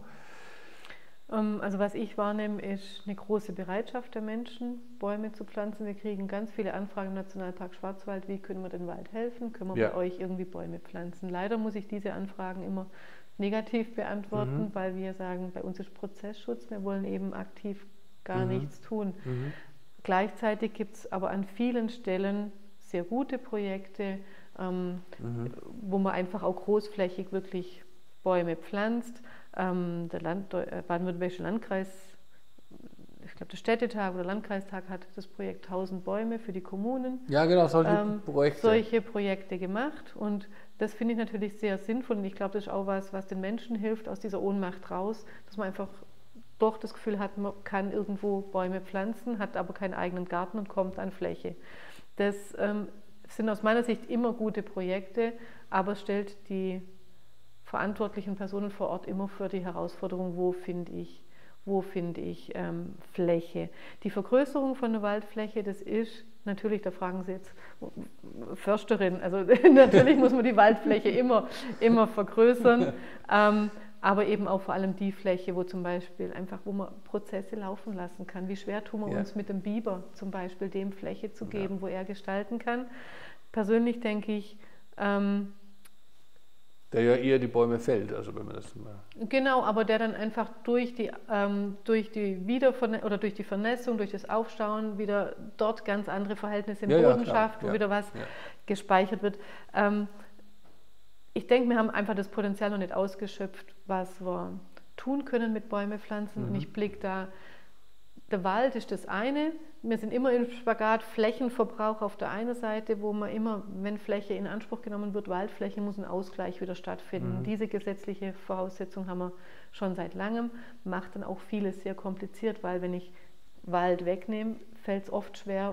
Mhm. Also was ich wahrnehme, ist eine große Bereitschaft der Menschen, Bäume zu pflanzen. Wir kriegen ganz viele Anfragen im Nationalpark Schwarzwald, wie können wir den Wald helfen? Können wir ja. bei euch irgendwie Bäume pflanzen? Leider muss ich diese Anfragen immer negativ beantworten, mhm. weil wir sagen, bei uns ist Prozessschutz, wir wollen eben aktiv gar mhm. nichts tun. Mhm. Gleichzeitig gibt es aber an vielen Stellen sehr gute Projekte, ähm, mhm. wo man einfach auch großflächig wirklich Bäume pflanzt. Ähm, der Land, äh, Baden-Württembergische Landkreis glaube, der Städtetag oder Landkreistag hat das Projekt tausend Bäume für die Kommunen. Ja, genau, solche ähm, Projekte. Solche Projekte gemacht und das finde ich natürlich sehr sinnvoll und ich glaube, das ist auch was, was den Menschen hilft, aus dieser Ohnmacht raus, dass man einfach doch das Gefühl hat, man kann irgendwo Bäume pflanzen, hat aber keinen eigenen Garten und kommt an Fläche. Das ähm, sind aus meiner Sicht immer gute Projekte, aber stellt die verantwortlichen Personen vor Ort immer für die Herausforderung, wo finde ich, wo finde ich ähm, Fläche. Die Vergrößerung von einer Waldfläche, das ist natürlich, da fragen Sie jetzt Försterin, also natürlich muss man die Waldfläche immer, immer vergrößern. Ähm, aber eben auch vor allem die Fläche, wo zum Beispiel einfach, wo man Prozesse laufen lassen kann. Wie schwer tun wir ja. uns mit dem Biber zum Beispiel, dem Fläche zu geben, ja. wo er gestalten kann. Persönlich denke ich, ähm, der ja eher die Bäume fällt, also wenn man das mal... Genau, aber der dann einfach durch die, ähm, durch die Wiederverne- oder durch die Vernässung, durch das Aufstauen wieder dort ganz andere Verhältnisse im ja, Boden ja, schafft, wo ja. wieder was ja. gespeichert wird. Ähm, Ich denke, wir haben einfach das Potenzial noch nicht ausgeschöpft, was wir tun können mit Bäume pflanzen. Mhm. Und ich blicke da, der Wald ist das eine. Wir sind immer im Spagat, Flächenverbrauch auf der einen Seite, wo man immer, wenn Fläche in Anspruch genommen wird, Waldfläche, muss ein Ausgleich wieder stattfinden. Mhm. Diese gesetzliche Voraussetzung haben wir schon seit langem. Macht dann auch vieles sehr kompliziert, weil wenn ich Wald wegnehme, fällt es oft schwer,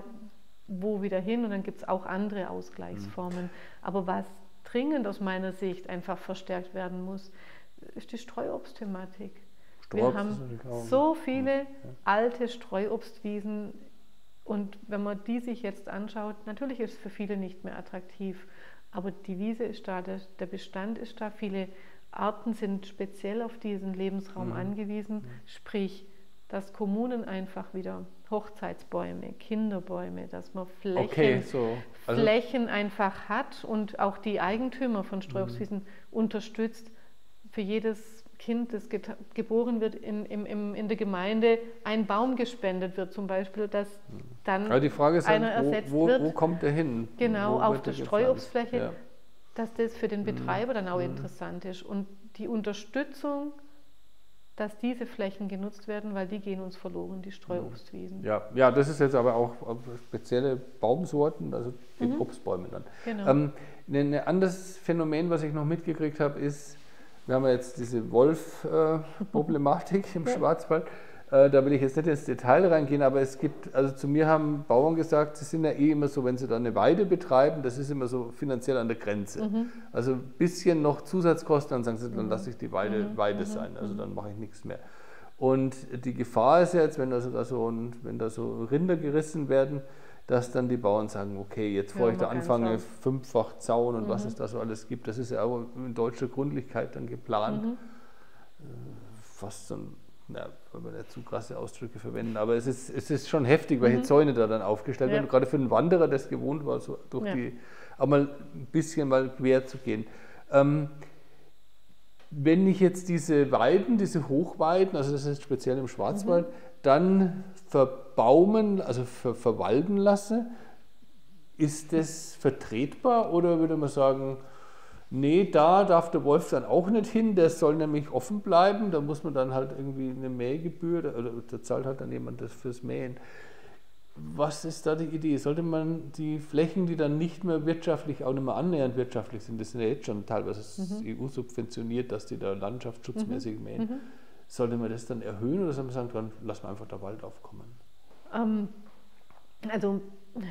wo wieder hin. Und dann gibt es auch andere Ausgleichsformen. Mhm. Aber was dringend aus meiner Sicht einfach verstärkt werden muss, ist die Streuobstthematik. Wir haben so viele alte Streuobstwiesen und wenn man die sich jetzt anschaut, natürlich ist es für viele nicht mehr attraktiv, aber die Wiese ist da, der, der Bestand ist da, viele Arten sind speziell auf diesen Lebensraum mhm. angewiesen, mhm. sprich, dass Kommunen einfach wieder Hochzeitsbäume, Kinderbäume, dass man Flächen, okay, so. also Flächen einfach hat und auch die Eigentümer von Streuobstwiesen mhm. unterstützt, für jedes Kind, das geboren wird, in, in, in der Gemeinde ein Baum gespendet wird zum Beispiel, dass dann also die Frage ist einer halt, wo, ersetzt wo, wird. Wo kommt der hin? Genau, wo auf der Streuobstfläche, ja. dass das für den Betreiber dann auch mhm. interessant ist. Und die Unterstützung, dass diese Flächen genutzt werden, weil die gehen uns verloren, die Streuobstwiesen. Ja, ja, das ist jetzt aber auch spezielle Baumsorten, also die mhm. Obstbäume dann. Genau. Ähm, ein anderes Phänomen, was ich noch mitgekriegt habe, ist, wir haben ja jetzt diese Wolf-Problematik äh, im ja. Schwarzwald. Äh, da will ich jetzt nicht ins Detail reingehen, aber es gibt, also zu mir haben Bauern gesagt, sie sind ja eh immer so, wenn sie da eine Weide betreiben, das ist immer so finanziell an der Grenze. Mhm. Also ein bisschen noch Zusatzkosten, dann sagen sie, dann lasse ich die Weide mhm. Weide mhm. sein, also dann mache ich nichts mehr. Und die Gefahr ist jetzt, wenn, also da so ein, wenn da so Rinder gerissen werden, dass dann die Bauern sagen, okay, jetzt bevor ja, ich da anfange, fünffach Zaun und mhm. was es da so alles gibt, das ist ja auch in deutscher Gründlichkeit dann geplant. Mhm. Fast so ein, na, wenn wir nicht zu krasse Ausdrücke verwenden, aber es ist, es ist schon heftig, welche mhm. Zäune da dann aufgestellt ja. werden. Gerade für einen Wanderer, der es gewohnt war, so durch ja. die, auch mal ein bisschen mal quer zu gehen. Ähm, wenn ich jetzt diese Weiden, diese Hochweiden, also das ist speziell im Schwarzwald, mhm. dann verbaumen, also ver verwalden lasse, ist das vertretbar oder würde man sagen, nee, da darf der Wolf dann auch nicht hin, der soll nämlich offen bleiben, da muss man dann halt irgendwie eine Mähgebühr, oder da zahlt halt dann jemand das fürs Mähen. Was ist da die Idee? Sollte man die Flächen, die dann nicht mehr wirtschaftlich, auch nicht mehr annähernd wirtschaftlich sind, das sind ja jetzt schon teilweise mhm. E U subventioniert, dass die da landschaftsschutzmäßig mhm. mähen, mhm. sollte man das dann erhöhen oder soll man sagen, dann lassen wir einfach der Wald aufkommen? Ähm, also,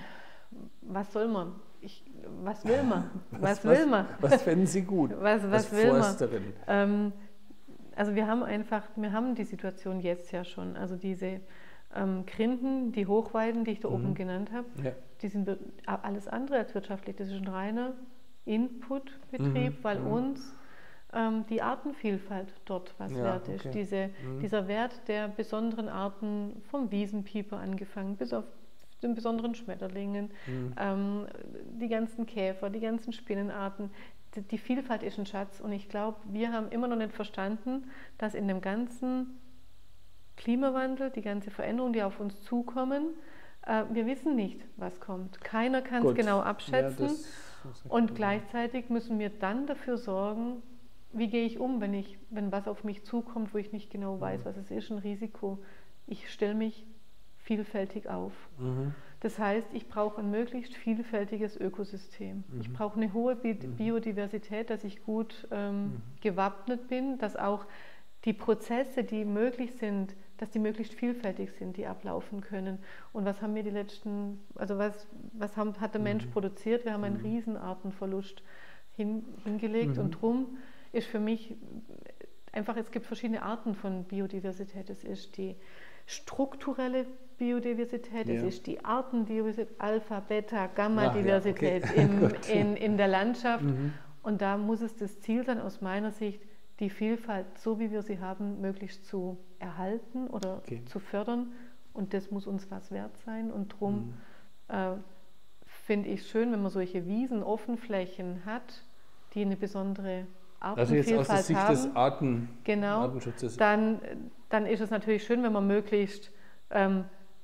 was soll man? Ich, was will man? Was, was will man? Was, was fänden Sie gut was, was als will Forsterin? Man? Ähm, also wir haben einfach, wir haben die Situation jetzt ja schon, also diese ähm, Grinden, die Hochweiden, die ich da mhm. oben genannt habe, ja. die sind alles andere als wirtschaftlich. Das ist ein reiner Inputbetrieb, mhm. weil mhm. uns ähm, die Artenvielfalt dort was ja, wert ist. Okay. Diese, mhm. Dieser Wert der besonderen Arten, vom Wiesenpieper angefangen bis auf den besonderen Schmetterlingen, mhm. ähm, die ganzen Käfer, die ganzen Spinnenarten. Die, die Vielfalt ist ein Schatz und ich glaube, wir haben immer noch nicht verstanden, dass in dem ganzen Klimawandel, die ganze Veränderung, die auf uns zukommen, äh, wir wissen nicht, was kommt. Keiner kann es genau abschätzen ja, das, das und gleichzeitig müssen wir dann dafür sorgen, wie gehe ich um, wenn, ich, wenn was auf mich zukommt, wo ich nicht genau weiß, was es ist, ein Risiko. Ich stelle mich vielfältig auf. Mhm. Das heißt, ich brauche ein möglichst vielfältiges Ökosystem. Mhm. Ich brauche eine hohe Bi mhm. Biodiversität, dass ich gut ähm, mhm. gewappnet bin, dass auch die Prozesse, die möglich sind, dass die möglichst vielfältig sind, die ablaufen können. Und was haben wir die letzten, also was, was haben, hat der Mensch mhm. produziert? Wir haben einen mhm. Riesenartenverlust hin, hingelegt mhm. und drum ist für mich einfach, es gibt verschiedene Arten von Biodiversität. Es ist die strukturelle Biodiversität, ja. es ist die Artendiversität, Alpha, Beta, Gamma-Diversität ja, okay. in, in der Landschaft. Mhm. Und da muss es das Ziel sein, aus meiner Sicht, die Vielfalt, so wie wir sie haben, möglichst zu erhalten oder okay. zu fördern. Und das muss uns was wert sein. Und darum mhm. äh, finde ich es schön, wenn man solche Wiesen, Offenflächen hat, die eine besondere Artenvielfalt also jetzt aus der Sicht haben. des Arten, genau, Artenschutzes. Dann, dann ist es natürlich schön, wenn man möglichst ähm,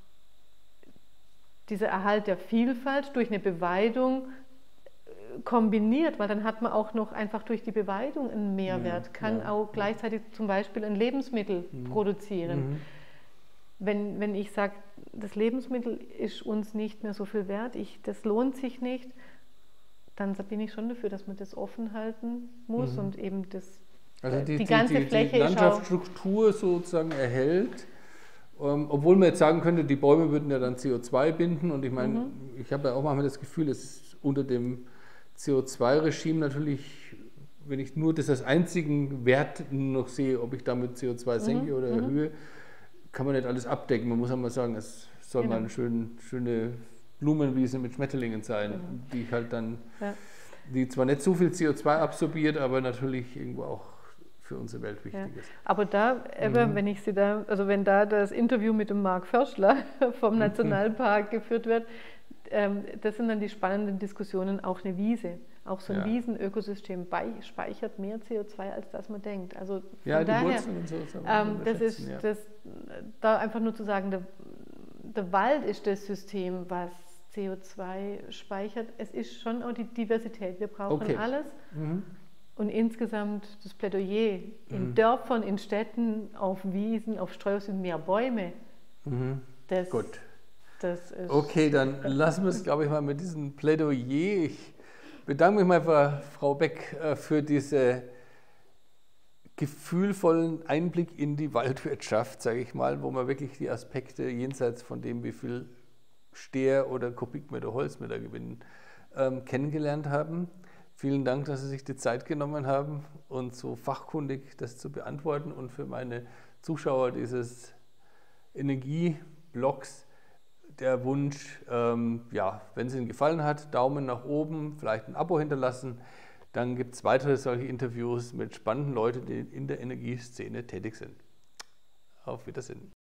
dieser Erhalt der Vielfalt durch eine Beweidung kombiniert, weil dann hat man auch noch einfach durch die Beweidung einen Mehrwert, ja, kann ja, auch gleichzeitig ja. zum Beispiel ein Lebensmittel mhm. produzieren. Mhm. Wenn, wenn ich sage, das Lebensmittel ist uns nicht mehr so viel wert, ich, das lohnt sich nicht, dann bin ich schon dafür, dass man das offen halten muss mhm. und eben das, also die, die, die ganze die, Fläche die Landschaftsstruktur sozusagen erhält, ähm, obwohl man jetzt sagen könnte, die Bäume würden ja dann C O zwei binden und ich meine, mhm. ich habe ja auch manchmal das Gefühl, es ist unter dem C O zwei Regime natürlich, wenn ich nur das als einzigen Wert noch sehe, ob ich damit C O zwei senke mhm. oder erhöhe, kann man nicht alles abdecken. Man muss einmal sagen, es soll genau. mal eine schöne, schöne Blumenwiese mit Schmetterlingen sein, genau. die halt dann, ja. die zwar nicht so viel C O zwei absorbiert, aber natürlich irgendwo auch für unsere Welt wichtig ja. ist. Aber da, eben, mhm. wenn ich sie da, also wenn da das Interview mit dem Mark Förschler vom Nationalpark mhm. geführt wird, das sind dann die spannenden Diskussionen, auch eine Wiese. Auch so ein ja. Wiesenökosystem speichert mehr C O zwei, als das man denkt. Also von ja, daher, die Wurzeln und so. Ähm, das ist, ja. das, da einfach nur zu sagen, der, der Wald ist das System, was C O zwei speichert. Es ist schon auch die Diversität. Wir brauchen okay. alles. Mhm. Und insgesamt das Plädoyer in mhm. Dörfern, in Städten, auf Wiesen, auf Streuobst mehr Bäume. Mhm. Das, Gut. Das ist okay, dann lassen wir es, glaube ich, mal mit diesem Plädoyer. Ich bedanke mich mal bei Frau Beck für diesen gefühlvollen Einblick in die Waldwirtschaft, sage ich mal, wo man wirklich die Aspekte jenseits von dem, wie viel Steher oder Kubikmeter Holz wir da gewinnen, ähm, kennengelernt haben. Vielen Dank, dass Sie sich die Zeit genommen haben und so fachkundig das zu beantworten und für meine Zuschauer dieses Energieblogs der Wunsch, ähm, ja, wenn es Ihnen gefallen hat, Daumen nach oben, vielleicht ein Abo hinterlassen. Dann gibt es weitere solche Interviews mit spannenden Leuten, die in der Energieszene tätig sind. Auf Wiedersehen.